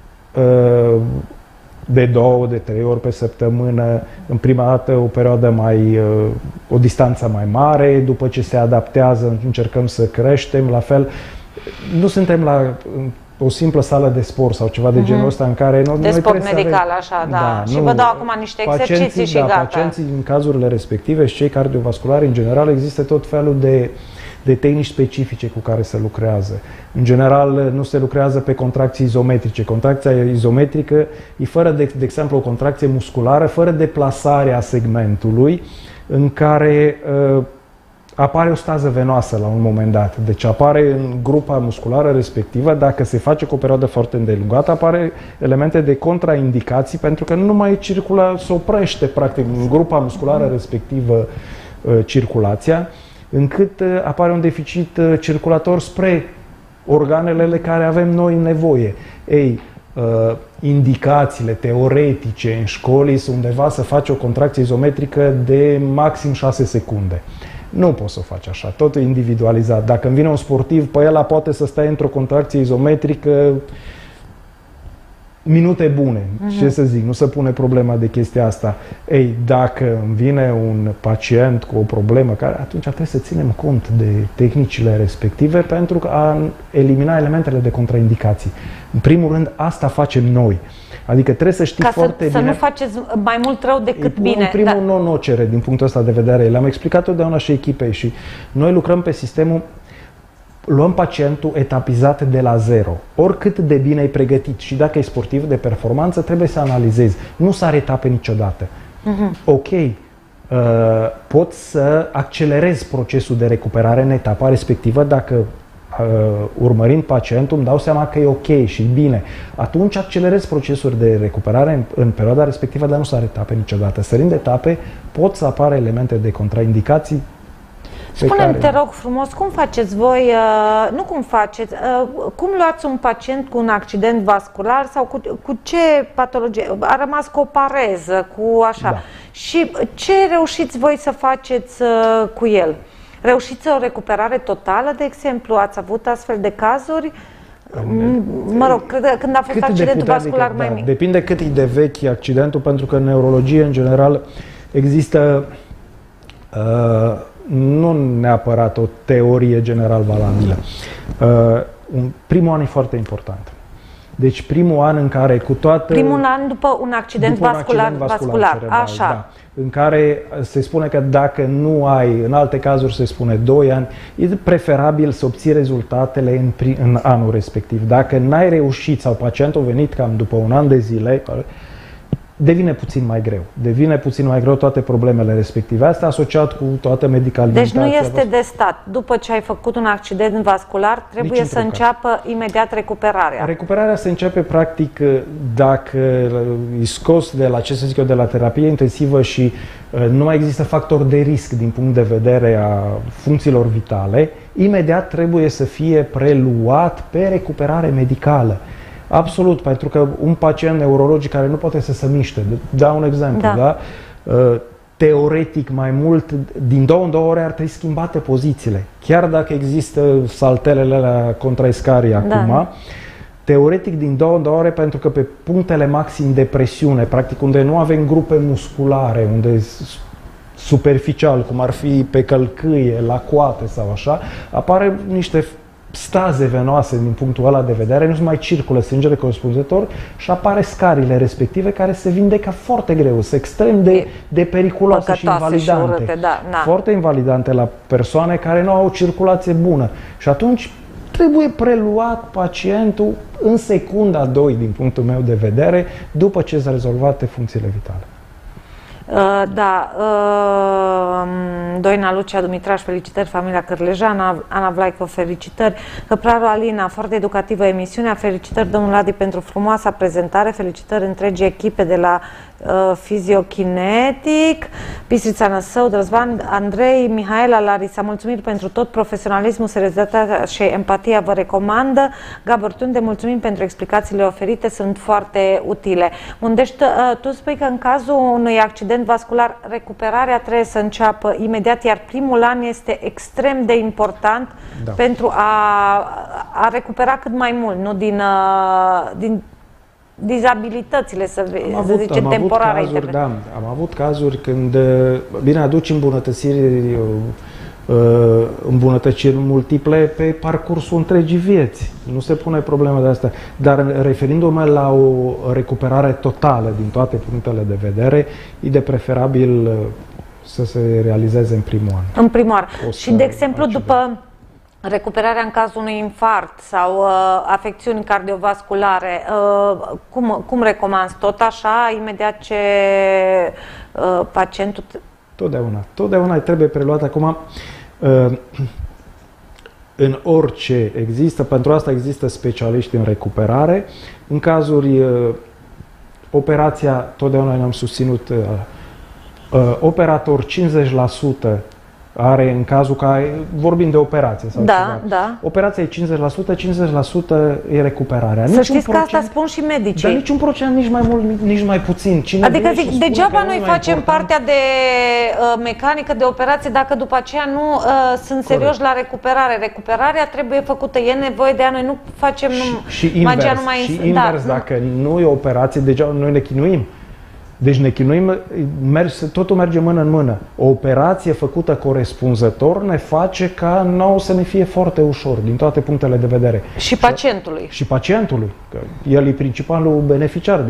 de 2, de 3 ori pe săptămână, în prima dată o perioadă o distanță mai mare, după ce se adaptează încercăm să creștem, la fel. Nu suntem la o simplă sală de sport sau ceva de genul ăsta în care... De sport medical, așa, da. Și vă dau acum niște exerciții și gata. Pacienții în cazurile respective și cei cardiovasculari, în general, există tot felul de tehnici specifice cu care se lucrează. În general, nu se lucrează pe contracții izometrice. Contracția izometrică e fără, de exemplu, o contracție musculară, fără deplasarea segmentului, în care apare o stază venoasă la un moment dat. Deci apare în grupa musculară respectivă, dacă se face cu o perioadă foarte îndelungată, apare elemente de contraindicații, pentru că nu mai circulă, se oprește, practic, în grupa musculară respectivă circulația, încât apare un deficit circulator spre organele care avem noi nevoie. Ei, indicațiile teoretice în școli sunt undeva să faci o contracție izometrică de maxim 6 secunde. Nu poți să o faci așa, totul individualizat. Dacă îmi vine un sportiv, pe ăla poate să stai într-o contracție izometrică minute bune. Ce să zic, nu se pune problema de chestia asta. Ei, dacă îmi vine un pacient cu o problemă, atunci trebuie să ținem cont de tehnicile respective pentru a elimina elementele de contraindicații. În primul rând, asta facem noi. Adică trebuie să știi foarte bine... Să nu faceți mai mult rău decât bine. În primul non-nocere, din punctul ăsta de vedere. Le-am explicat totdeauna și echipei și noi lucrăm pe sistemul, luăm pacientul etapizat de la zero. Oricât de bine ai pregătit și dacă e sportiv de performanță, trebuie să analizezi. Nu sar etape niciodată. Ok, poți să accelerezi procesul de recuperare în etapa respectivă dacă urmărind pacientul îmi dau seama că e ok și bine. Atunci accelerezi procesul de recuperare în perioada respectivă, dar nu sar etape niciodată. Sărind etape, pot să apară elemente de contraindicații. Spune-mi, te rog frumos, cum faceți voi, nu cum faceți, cum luați un pacient cu un accident vascular sau cu ce patologie? A rămas cu o pareză, cu așa. Da. Și ce reușiți voi să faceți cu el? Reușiți o recuperare totală, de exemplu? Ați avut astfel de cazuri? Mă rog, când a fost accidentul vascular mai mic. Depinde cât e de vechi accidentul, pentru că în neurologie, în general, există nu neapărat o teorie general valabilă. Primul an e foarte important. Deci primul an în care cu toată... Primul an după un accident vascular. Cerebral, Așa. da. În care se spune că dacă nu ai, în alte cazuri se spune 2 ani, e preferabil să obții rezultatele în anul respectiv. Dacă n-ai reușit sau pacientul a venit cam după un an de zile, devine puțin mai greu. Devine puțin mai greu toate problemele respective. Asta asociat cu toată medicamentația. Deci nu este de stat. După ce ai făcut un accident vascular, trebuie să înceapă imediat recuperarea. Recuperarea se începe practic dacă îi scos de la, ce să zic eu, de la terapie intensivă și nu mai există factor de risc din punct de vedere a funcțiilor vitale, imediat trebuie să fie preluat pe recuperare medicală. Absolut, pentru că un pacient neurologic care nu poate să se miște, dau un exemplu, da? Teoretic mai mult, din 2 în 2 ore ar trebui schimbate pozițiile. Chiar dacă există saltelele alea contraescarii acum, teoretic din 2 în 2 ore, pentru că pe punctele maxim de presiune, practic unde nu avem grupe musculare, unde superficial, cum ar fi pe călcâie, la coate sau așa, apare niște staze venoase din punctul ăla de vedere, nu se mai circulă sângele corespunzător și apare scarile respective care se vindecă foarte greu, sunt extrem de periculoase și invalidante. Și urâte, foarte invalidante la persoane care nu au o circulație bună. Și atunci trebuie preluat pacientul în secunda 2, din punctul meu de vedere, după ce s-au rezolvate funcțiile vitale. Doina Lucia Dumitraș, felicitări, familia Cârlejan, Ana Vlaică, felicitări, Căpraru Alina, foarte educativă emisiunea, felicitări domnul Adi pentru frumoasa prezentare, felicitări întregii echipe de la Fiziokinetic, Bistrița Năsău, Răzvan, Andrei, Mihaela, Larisa, mulțumiri pentru tot profesionalismul, seriozitatea și empatia vă recomandă. Gabor Tunde, mulțumim pentru explicațiile oferite, sunt foarte utile. Mundești, tu spui că în cazul unui accident vascular, recuperarea trebuie să înceapă imediat, iar primul an este extrem de important pentru a recupera cât mai mult, nu din dizabilitățile, să zicem, temporare. Am avut cazuri când, bine, aduci îmbunătățiri multiple pe parcursul întregii vieți. Nu se pune problema de asta. Dar referindu-mă la o recuperare totală din toate punctele de vedere, e de preferabil să se realizeze în primul an. În primul an. Și, de exemplu, după recuperarea în cazul unui infarct sau afecțiuni cardiovasculare, cum recomanzi? Tot așa, imediat ce pacientul... Totdeauna trebuie preluat. Acum, în orice există, pentru asta există specialiști în recuperare. În cazuri, operația, totdeauna ne-am susținut, operator 50% are, în cazul că vorbim de operație sau ceva. Operația e 50%, 50% e recuperarea. Să știți că asta spun și medicii. Dar niciun procent, nici mai mult, nici mai puțin. Adică zic, degeaba noi facem partea de mecanică, de operație, dacă după aceea nu sunt serioși la recuperare. Recuperarea trebuie făcută, e nevoie de ea, noi nu facem magia numai... Și invers, dacă nu e operație, degeaba noi ne chinuim. Deci ne chinuim, totul merge mână în mână. O operație făcută corespunzător ne face ca nouă să ne fie foarte ușor, din toate punctele de vedere. Și pacientului. Și pacientului, că el e principalul beneficiar.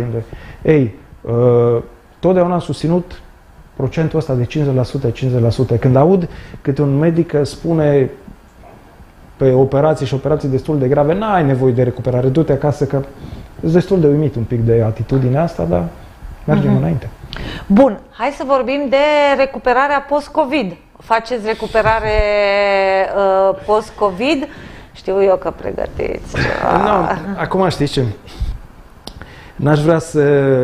Totdeauna am susținut procentul ăsta de 50%, 50%. Când aud câte un medic spune pe operații și operații destul de grave, n-ai nevoie de recuperare, du-te acasă, că e destul de uimit un pic de atitudinea asta, dar mergem înainte. Bun, hai să vorbim de recuperarea post-COVID. Faceți recuperare post-COVID? Știu eu că pregătiți ceva. Acum știți ce? N-aș vrea să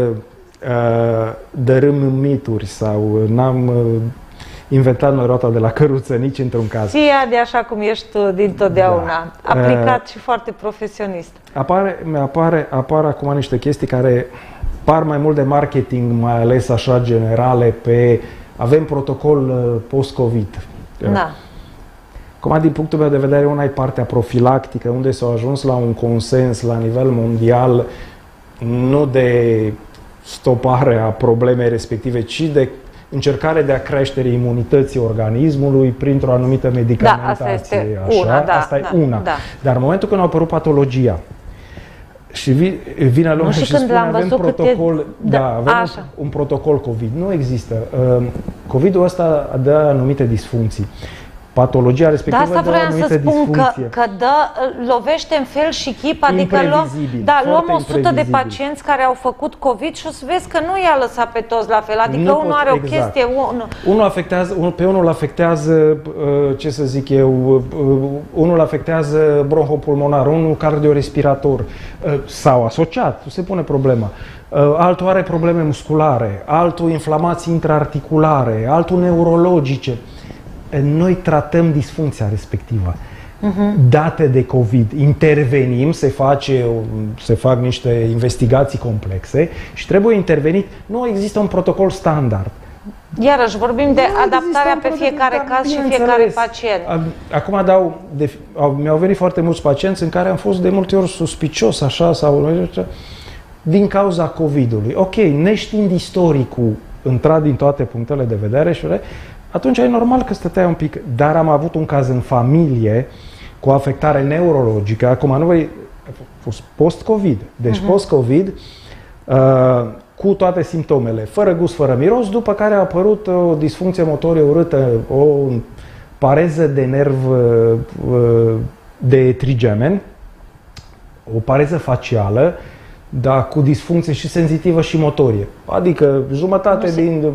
dărâm mituri sau n-am inventat noi roata de la căruță nici într-un caz. Fie de așa cum ești tu dintotdeauna. Aplicat și foarte profesionist. Apar acum niște chestii care par mai mult de marketing, mai ales așa generale, avem protocol post-COVID. Acum, din punctul meu de vedere, una e partea profilactică, unde s-a ajuns la un consens la nivel mondial, nu de stopare a problemei respective, ci de încercare de a creștere imunității organismului printr-o anumită medicamentație. Asta este una. Dar în momentul când a apărut patologia, Și vine lumea și spune, avem protocol, avem un protocol COVID. Nu există. COVID-ul ăsta dă anumite disfuncții. Patologia respectivă dă anumite disfuncții. Că lovește în fel și chip, adică luăm 100 de pacienți care au făcut COVID și o să vezi că nu i-a lăsat pe toți la fel. Adică unul are o chestie... Pe unul afectează, ce să zic eu, unul afectează bronhopulmonar, unul cardiorespirator, sau asociat, se pune problema. Altul are probleme musculare, altul inflamații intraarticulare, altul neurologice. Noi tratăm disfuncția respectivă. Date de COVID, intervenim, se fac niște investigații complexe și trebuie intervenit. Nu există un protocol standard. Iarăși vorbim de adaptarea pe fiecare caz și fiecare pacient. Acum mi-au venit foarte mulți pacienți în care am fost de multe ori suspicios, așa, sau din cauza COVID-ului. Ok, neștiind istoricul intrat din toate punctele de vedere, atunci e normal că stăteai un pic. Dar am avut un caz în familie cu afectare neurologică. Acum nu voi... post-COVID. Deci post-COVID, cu toate simptomele, fără gust, fără miros, după care a apărut o disfuncție motorie urâtă, o pareză de nerv de trigemen, o pareză facială, dar cu disfuncție și senzitivă și motorie. Adică jumătate din...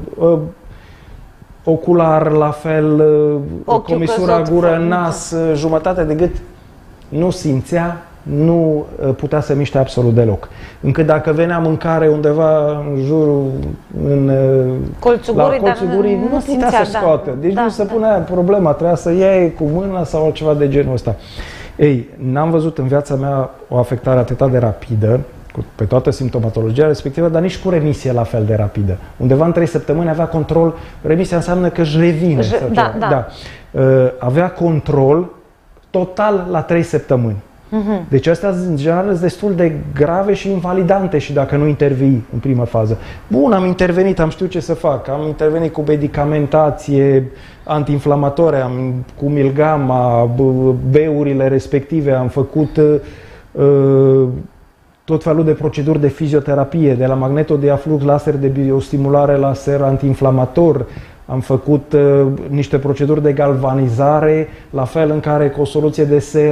ocular, la fel, comisura gură, nas, jumătate de gât, nu simțea, nu putea să miște absolut deloc. Încât dacă venea mâncare undeva în jurul, colțul gurii, nu putea să scoată. Deci nu se punea problema, trebuia să iei cu mâna sau altceva de genul ăsta. Ei, n-am văzut în viața mea o afectare atât de rapidă, pe toată simptomatologia respectivă, dar nici cu remisie la fel de rapidă. Undeva în 3 săptămâni avea control, remisia înseamnă că își revine. Avea control total la 3 săptămâni. Deci astea, în general, sunt destul de grave și invalidante și dacă nu intervii în primă fază. Bun, am intervenit, am știut ce să fac, am intervenit cu medicamentație antiinflamatorie, cu milgama, beurile respective, am făcut tot felul de proceduri de fizioterapie, de la magnetodiaflux, laser de biostimulare, laser antiinflamator. Am făcut niște proceduri de galvanizare, la fel în care cu o soluție de ser,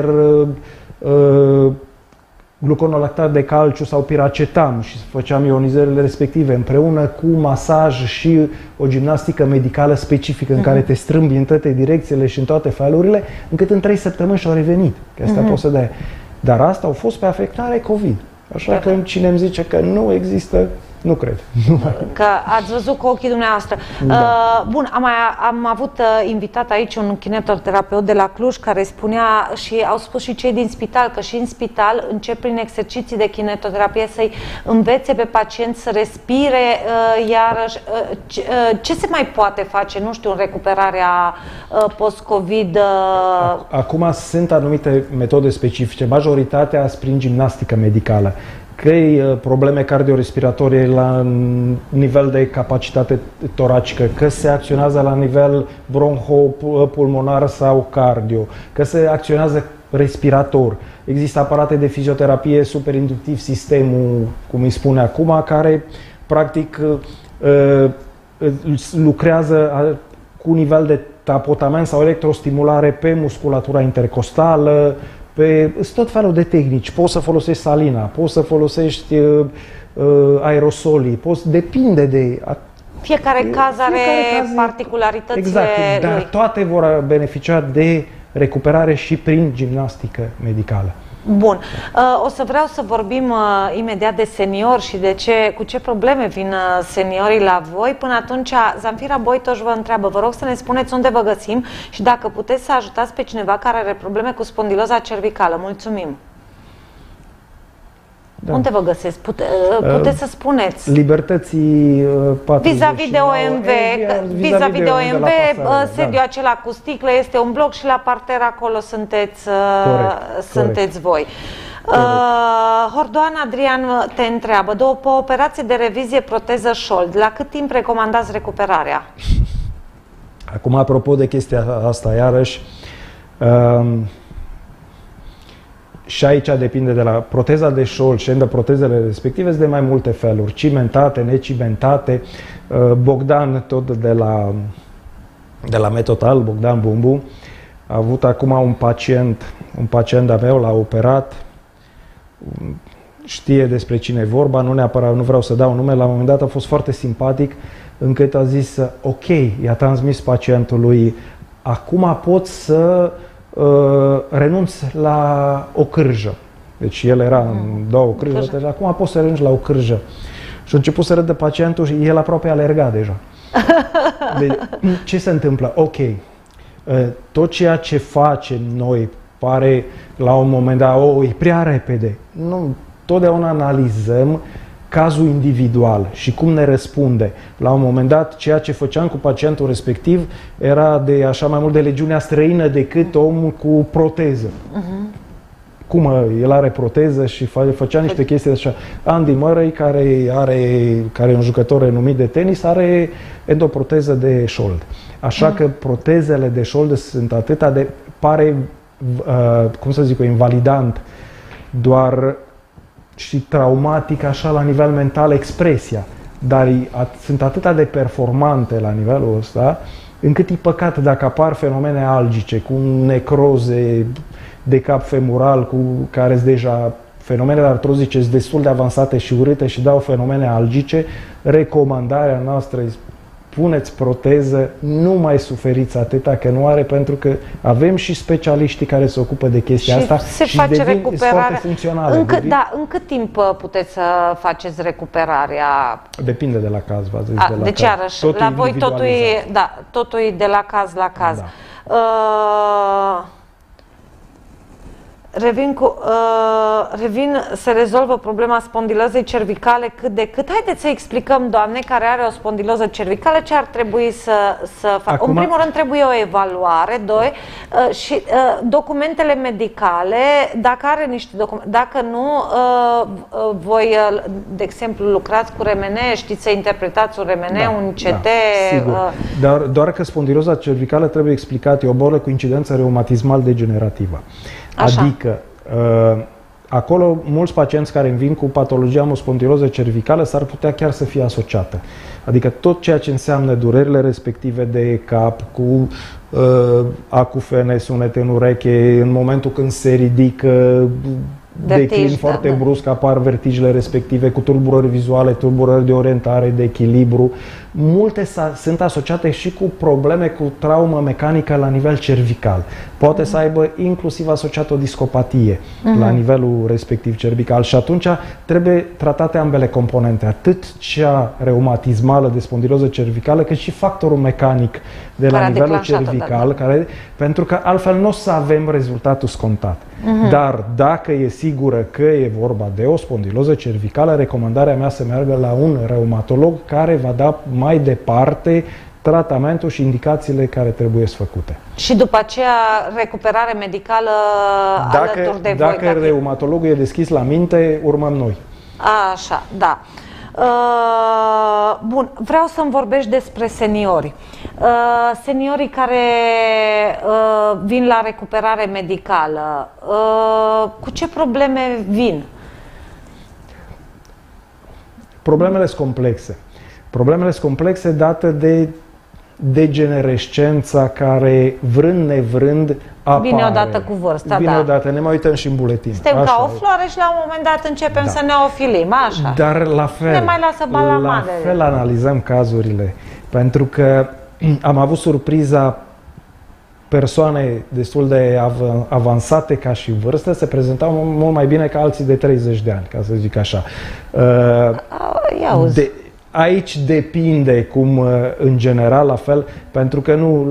gluconolactat de calciu sau piracetam și făceam ionizările respective împreună cu masaj și o gimnastică medicală specifică în care te strâmbi în toate direcțiile și în toate felurile, încât în 3 săptămâni și-au revenit. Că asta pot să dea. Dar asta au fost pe afectare COVID. Așa că cine îmi zice că nu există, nu cred. Că ați văzut cu ochii dumneavoastră. Bun, am avut invitat aici un kinetoterapeut de la Cluj care spunea, și au spus și cei din spital, că și în spital încep prin exerciții de kinetoterapie să-i învețe pe pacienți să respire, iarăși. Ce se mai poate face, nu știu, în recuperarea post-COVID? Acum sunt anumite metode specifice, majoritatea prin gimnastică medicală. Că e probleme cardiorespiratorie la nivel de capacitate toracică, că se acționează la nivel bronhopulmonar sau cardio, că se acționează respirator. Există aparate de fizioterapie superinductiv sistemul, cum îi spune acum, care practic lucrează cu nivel de tapotament sau electrostimulare pe musculatura intercostală, sunt tot felul de tehnici. Poți să folosești salina, poți să folosești aerosolii, depinde de... Fiecare caz are particularitățile exact, dar toate vor beneficia de recuperare și prin gimnastică medicală. Bun. O să vreau să vorbim imediat de seniori și cu ce probleme vin seniorii la voi. Până atunci, Zamfira Boitoș vă întreabă, vă rog să ne spuneți unde vă găsim și dacă puteți să ajutați pe cineva care are probleme cu spondiloza cervicală. Mulțumim! Da. Unde vă găsesc? Puteți să spuneți. Libertății 49. Vis-a-vis de OMV, sediul acela cu sticlă este un bloc și la parter acolo sunteți voi. Hordoan Adrian te întreabă, după o operație de revizie proteză șold, la cât timp recomandați recuperarea? Acum, apropo de chestia asta, iarăși, și aici depinde de la proteza de șold și de protezele respective, sunt de mai multe feluri, cimentate, necimentate. Bogdan, tot de la Metotal, Bogdan Bumbu, a avut acum un pacient de-a meu, l-a operat, știe despre cine e vorba, nu neapărat, nu vreau să dau nume, la un moment dat a fost foarte simpatic, încât a zis, ok, i-a transmis pacientului, acum pot să renunț la o cârjă. Deci el era în două cârje, deci acum poți să renunți la o cârjă. Și a început să râdă pacientul și el aproape alerga deja. Deci, ce se întâmplă? Ok, tot ceea ce facem noi pare la un moment dat, e prea repede. Nu, totdeauna analizăm cazul individual și cum ne răspunde. La un moment dat, ceea ce făceam cu pacientul respectiv era de așa mai mult de legiunea străină decât omul cu proteză. Cum el are proteză și făcea niște chestii așa. Andy Murray, care e un jucător renumit de tenis, are endoproteză de șold. Așa că protezele de șold sunt atâta de, pare, cum să zic, invalidant, doar și traumatic așa la nivel mental expresia, dar sunt atâta de performante la nivelul ăsta, încât e păcat dacă apar fenomene algice, cu necroze de cap femural, care sunt deja fenomenele artrozice sunt destul de avansate și urâte și dau fenomene algice, recomandarea noastră este puneți proteză, nu mai suferiți atâta că nu are, pentru că avem și specialiștii care se ocupă de chestia asta și devin foarte funcționale. În cât timp puteți să faceți recuperarea? Depinde de la caz, v-ați zis, de la deci caz. iarăși, la voi totul e de la caz la caz. Da. Revin, se rezolvă problema spondilozei cervicale cât de cât. Haideți să explicăm, doamne, care are o spondiloză cervicală, ce ar trebui să facă. În primul rând trebuie o evaluare, și documentele medicale, dacă are niște documente, dacă nu, voi, de exemplu, lucrați cu RMN, știți să interpretați un RMN, un CT. Sigur. Doar că spondiloza cervicală trebuie explicat, e o bolă cu incidență reumatismal degenerativă. Așa. Adică, acolo mulți pacienți care îmi vin cu patologia muspontiloză cervicală s-ar putea chiar să fie asociată. Adică tot ceea ce înseamnă durerile respective de cap, cu acufene, sunete în ureche, în momentul când se ridică, declin foarte brusc, apar vertigile respective, cu tulburări vizuale, tulburări de orientare, de echilibru. Multe sunt asociate și cu probleme cu traumă mecanică la nivel cervical. Poate să aibă inclusiv asociat o discopatie la nivelul respectiv cervical și atunci trebuie tratate ambele componente, atât cea reumatismală de spondiloză cervicală, cât și factorul mecanic de la nivelul cervical, pentru că altfel nu o să avem rezultatul scontat. Dar dacă e sigură că e vorba de o spondiloză cervicală, recomandarea mea să meargă la un reumatolog care va da mai departe tratamentul și indicațiile care trebuie făcute. Și după aceea recuperare medicală alături de voi. Dacă reumatologul e deschis la minte, urmăm noi. Așa, da. Bun, vreau să-mi vorbești despre seniori. Seniorii care vin la recuperare medicală, cu ce probleme vin? Problemele sunt complexe. Problemele sunt complexe date de degenerescența care, vrând nevrând, apare. Vine odată cu vârsta, Vine odată, ne mai uităm și în buletin. Suntem ca o floare și la un moment dat începem să ne ofilim, așa. Dar la fel, ne mai lasă la fel analizăm cazurile, pentru că am avut surpriza persoane destul de avansate ca și vârstă se prezentau mult mai bine ca alții de 30 de ani, ca să zic așa. Aici depinde cum, în general, la fel, pentru că nu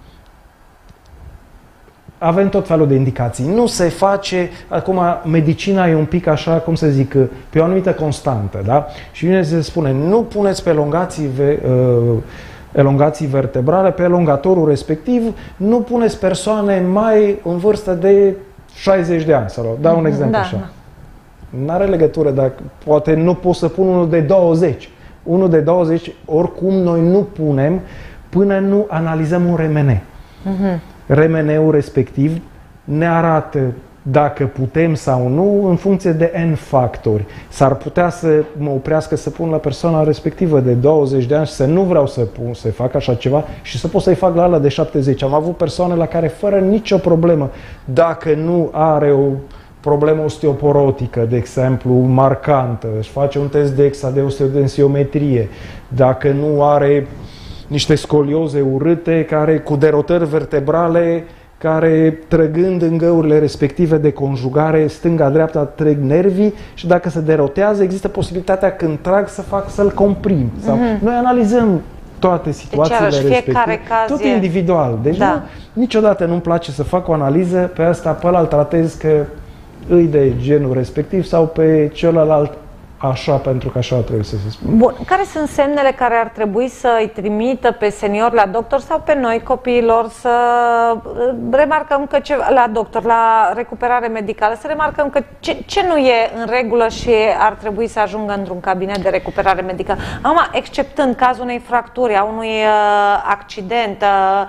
avem tot felul de indicații. Nu se face, acum medicina e un pic așa, cum să zic, pe o anumită constantă, da? Și vine să se spune, nu puneți pe elongații vertebrale, pe elongatorul respectiv, nu puneți persoane mai în vârstă de 60 de ani, să dau un exemplu așa. N-are legătură, dacă poate nu pot să pun unul de 20. Unul de 20, oricum noi nu punem până nu analizăm un RMN. RMN-ul respectiv ne arată dacă putem sau nu, în funcție de N factori. S-ar putea să mă oprească să pun la persoana respectivă de 20 de ani și să nu vreau să fac așa ceva și să pot să-i fac la ala de 70. Am avut persoane la care fără nicio problemă, dacă nu are o problemă osteoporotică, de exemplu, marcantă, își face un test DEXA de osteodensiometrie, dacă nu are niște scolioze urâte care cu derotări vertebrale care, trăgând în găurile respective de conjugare, stânga-dreapta, trec nervii și dacă se derotează, există posibilitatea când trag să-l comprim. Sau noi analizăm toate situațiile deci, respective, tot individual. Deci niciodată nu-mi place să fac o analiză pe asta, pe ăla îl tratez că îi de genul respectiv sau pe celălalt așa, pentru că așa trebuie să se spună. Bun. Care sunt semnele care ar trebui să îi trimită pe senior la doctor sau pe noi, copiilor, să remarcăm că la doctor, la recuperare medicală, să remarcăm că ce nu e în regulă și ar trebui să ajungă într-un cabinet de recuperare medicală? Acum, exceptând cazul unei fracturi, a unui accident,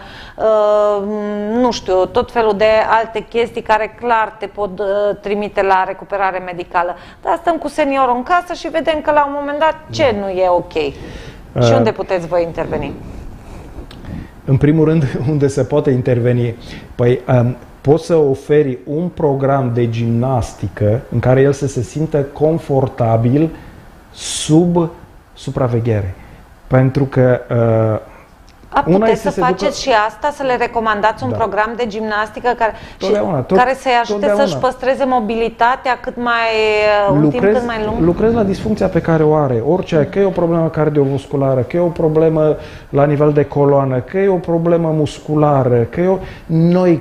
nu știu, tot felul de alte chestii care clar te pot trimite la recuperare medicală. Dar stăm cu seniorul în casă și vedem că la un moment dat ce nu e ok. Și unde puteți voi interveni? În primul rând, unde se poate interveni? Păi, poți să oferi un program de gimnastică în care el să se simtă confortabil sub supraveghere. Pentru că puteți să faceți și asta, să le recomandați un program de gimnastică care să-i ajute să-și păstreze mobilitatea un timp cât mai lung? Lucrez la disfuncția pe care o are. Orice, că e o problemă cardiovasculară, că e o problemă la nivel de coloană, că e o problemă musculară, că noi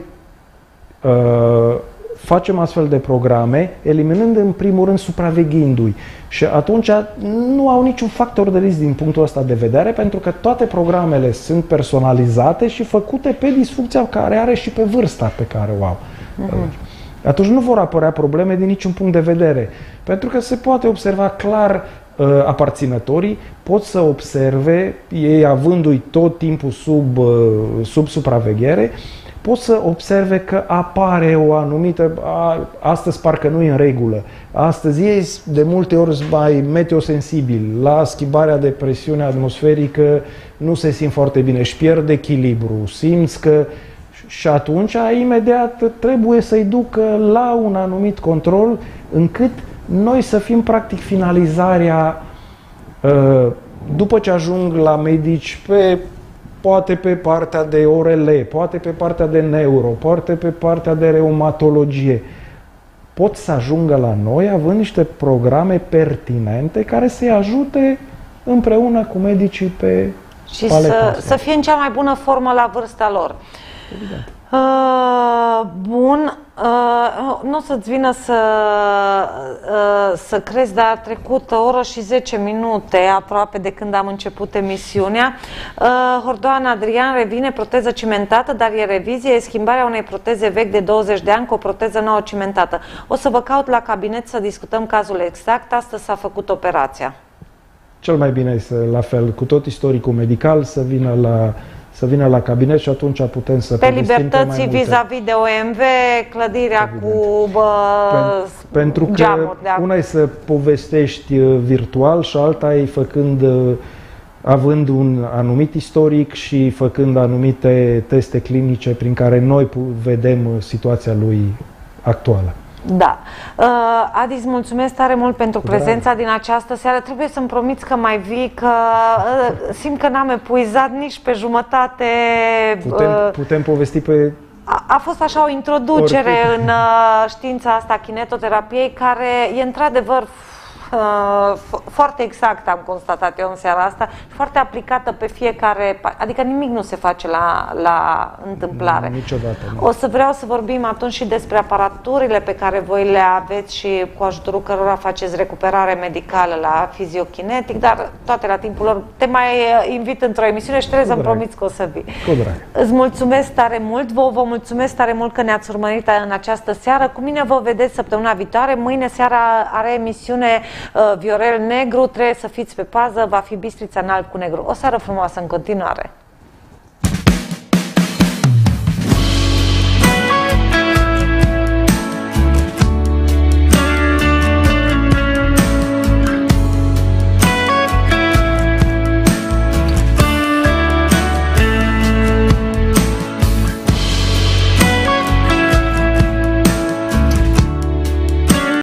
facem astfel de programe, eliminând în primul rând supraveghindu-i. Și atunci nu au niciun factor de risc din punctul ăsta de vedere, pentru că toate programele sunt personalizate și făcute pe disfuncția care are și pe vârsta pe care o au. Atunci nu vor apărea probleme din niciun punct de vedere, pentru că se poate observa clar aparținătorii, pot să observe, ei avându-i tot timpul sub supraveghere, pot să observe că apare o anumită, astăzi parcă nu e în regulă, astăzi ei de multe ori mai meteosensibili, la schimbarea de presiune atmosferică nu se simt foarte bine, își pierd echilibru, simți că și atunci imediat trebuie să-i ducă la un anumit control încât noi să fim practic finalizarea după ce ajung la medici poate pe partea de ORL, poate pe partea de neuro, poate pe partea de reumatologie. Pot să ajungă la noi având niște programe pertinente care să-i ajute împreună cu medicii pe și să fie în cea mai bună formă la vârsta lor. Evident. Bun, nu o să-ți vină să crezi, dar a trecut o oră și 10 minute aproape de când am început emisiunea. Hordoan Adrian revine, proteză cimentată, dar e revizie, e schimbarea unei proteze vechi de 20 de ani cu o proteză nouă cimentată. O să vă caut la cabinet să discutăm cazul exact, astăzi s-a făcut operația. Cel mai bine este la fel, cu tot istoricul medical, să vină la cabinet și atunci putem să pe Libertății vis-a-vis de OMV, clădirea cu pentru că geamuri una e să povestești virtual și alta e având un anumit istoric și făcând anumite teste clinice prin care noi vedem situația lui actuală. Da. Adi, îți mulțumesc tare mult pentru prezența din această seară. Trebuie să-mi promiți că mai vii, că simt că n-am epuizat nici pe jumătate. Putem povesti pe... A fost așa o introducere în știința asta a kinetoterapiei, care e într-adevăr foarte exact, am constatat eu în seara asta, și foarte aplicată pe fiecare, adică nimic nu se face la întâmplare. Niciodată. Nu. O să vreau să vorbim atunci și despre aparaturile pe care voi le aveți și cu ajutorul cărora faceți recuperare medicală la Fiziokinetic, dar toate la timpul lor. Te mai invit într-o emisiune și trebuie să-mi promiți că o să vii. Cu drag. Îți mulțumesc tare mult, vă mulțumesc tare mult că ne-ați urmărit în această seară. Cu mine vă vedeți săptămâna viitoare. Mâine seara are emisiune Viorel Negru, trebuie să fiți pe pază, va fi Bistrița în alb cu negru. O seară frumoasă în continuare!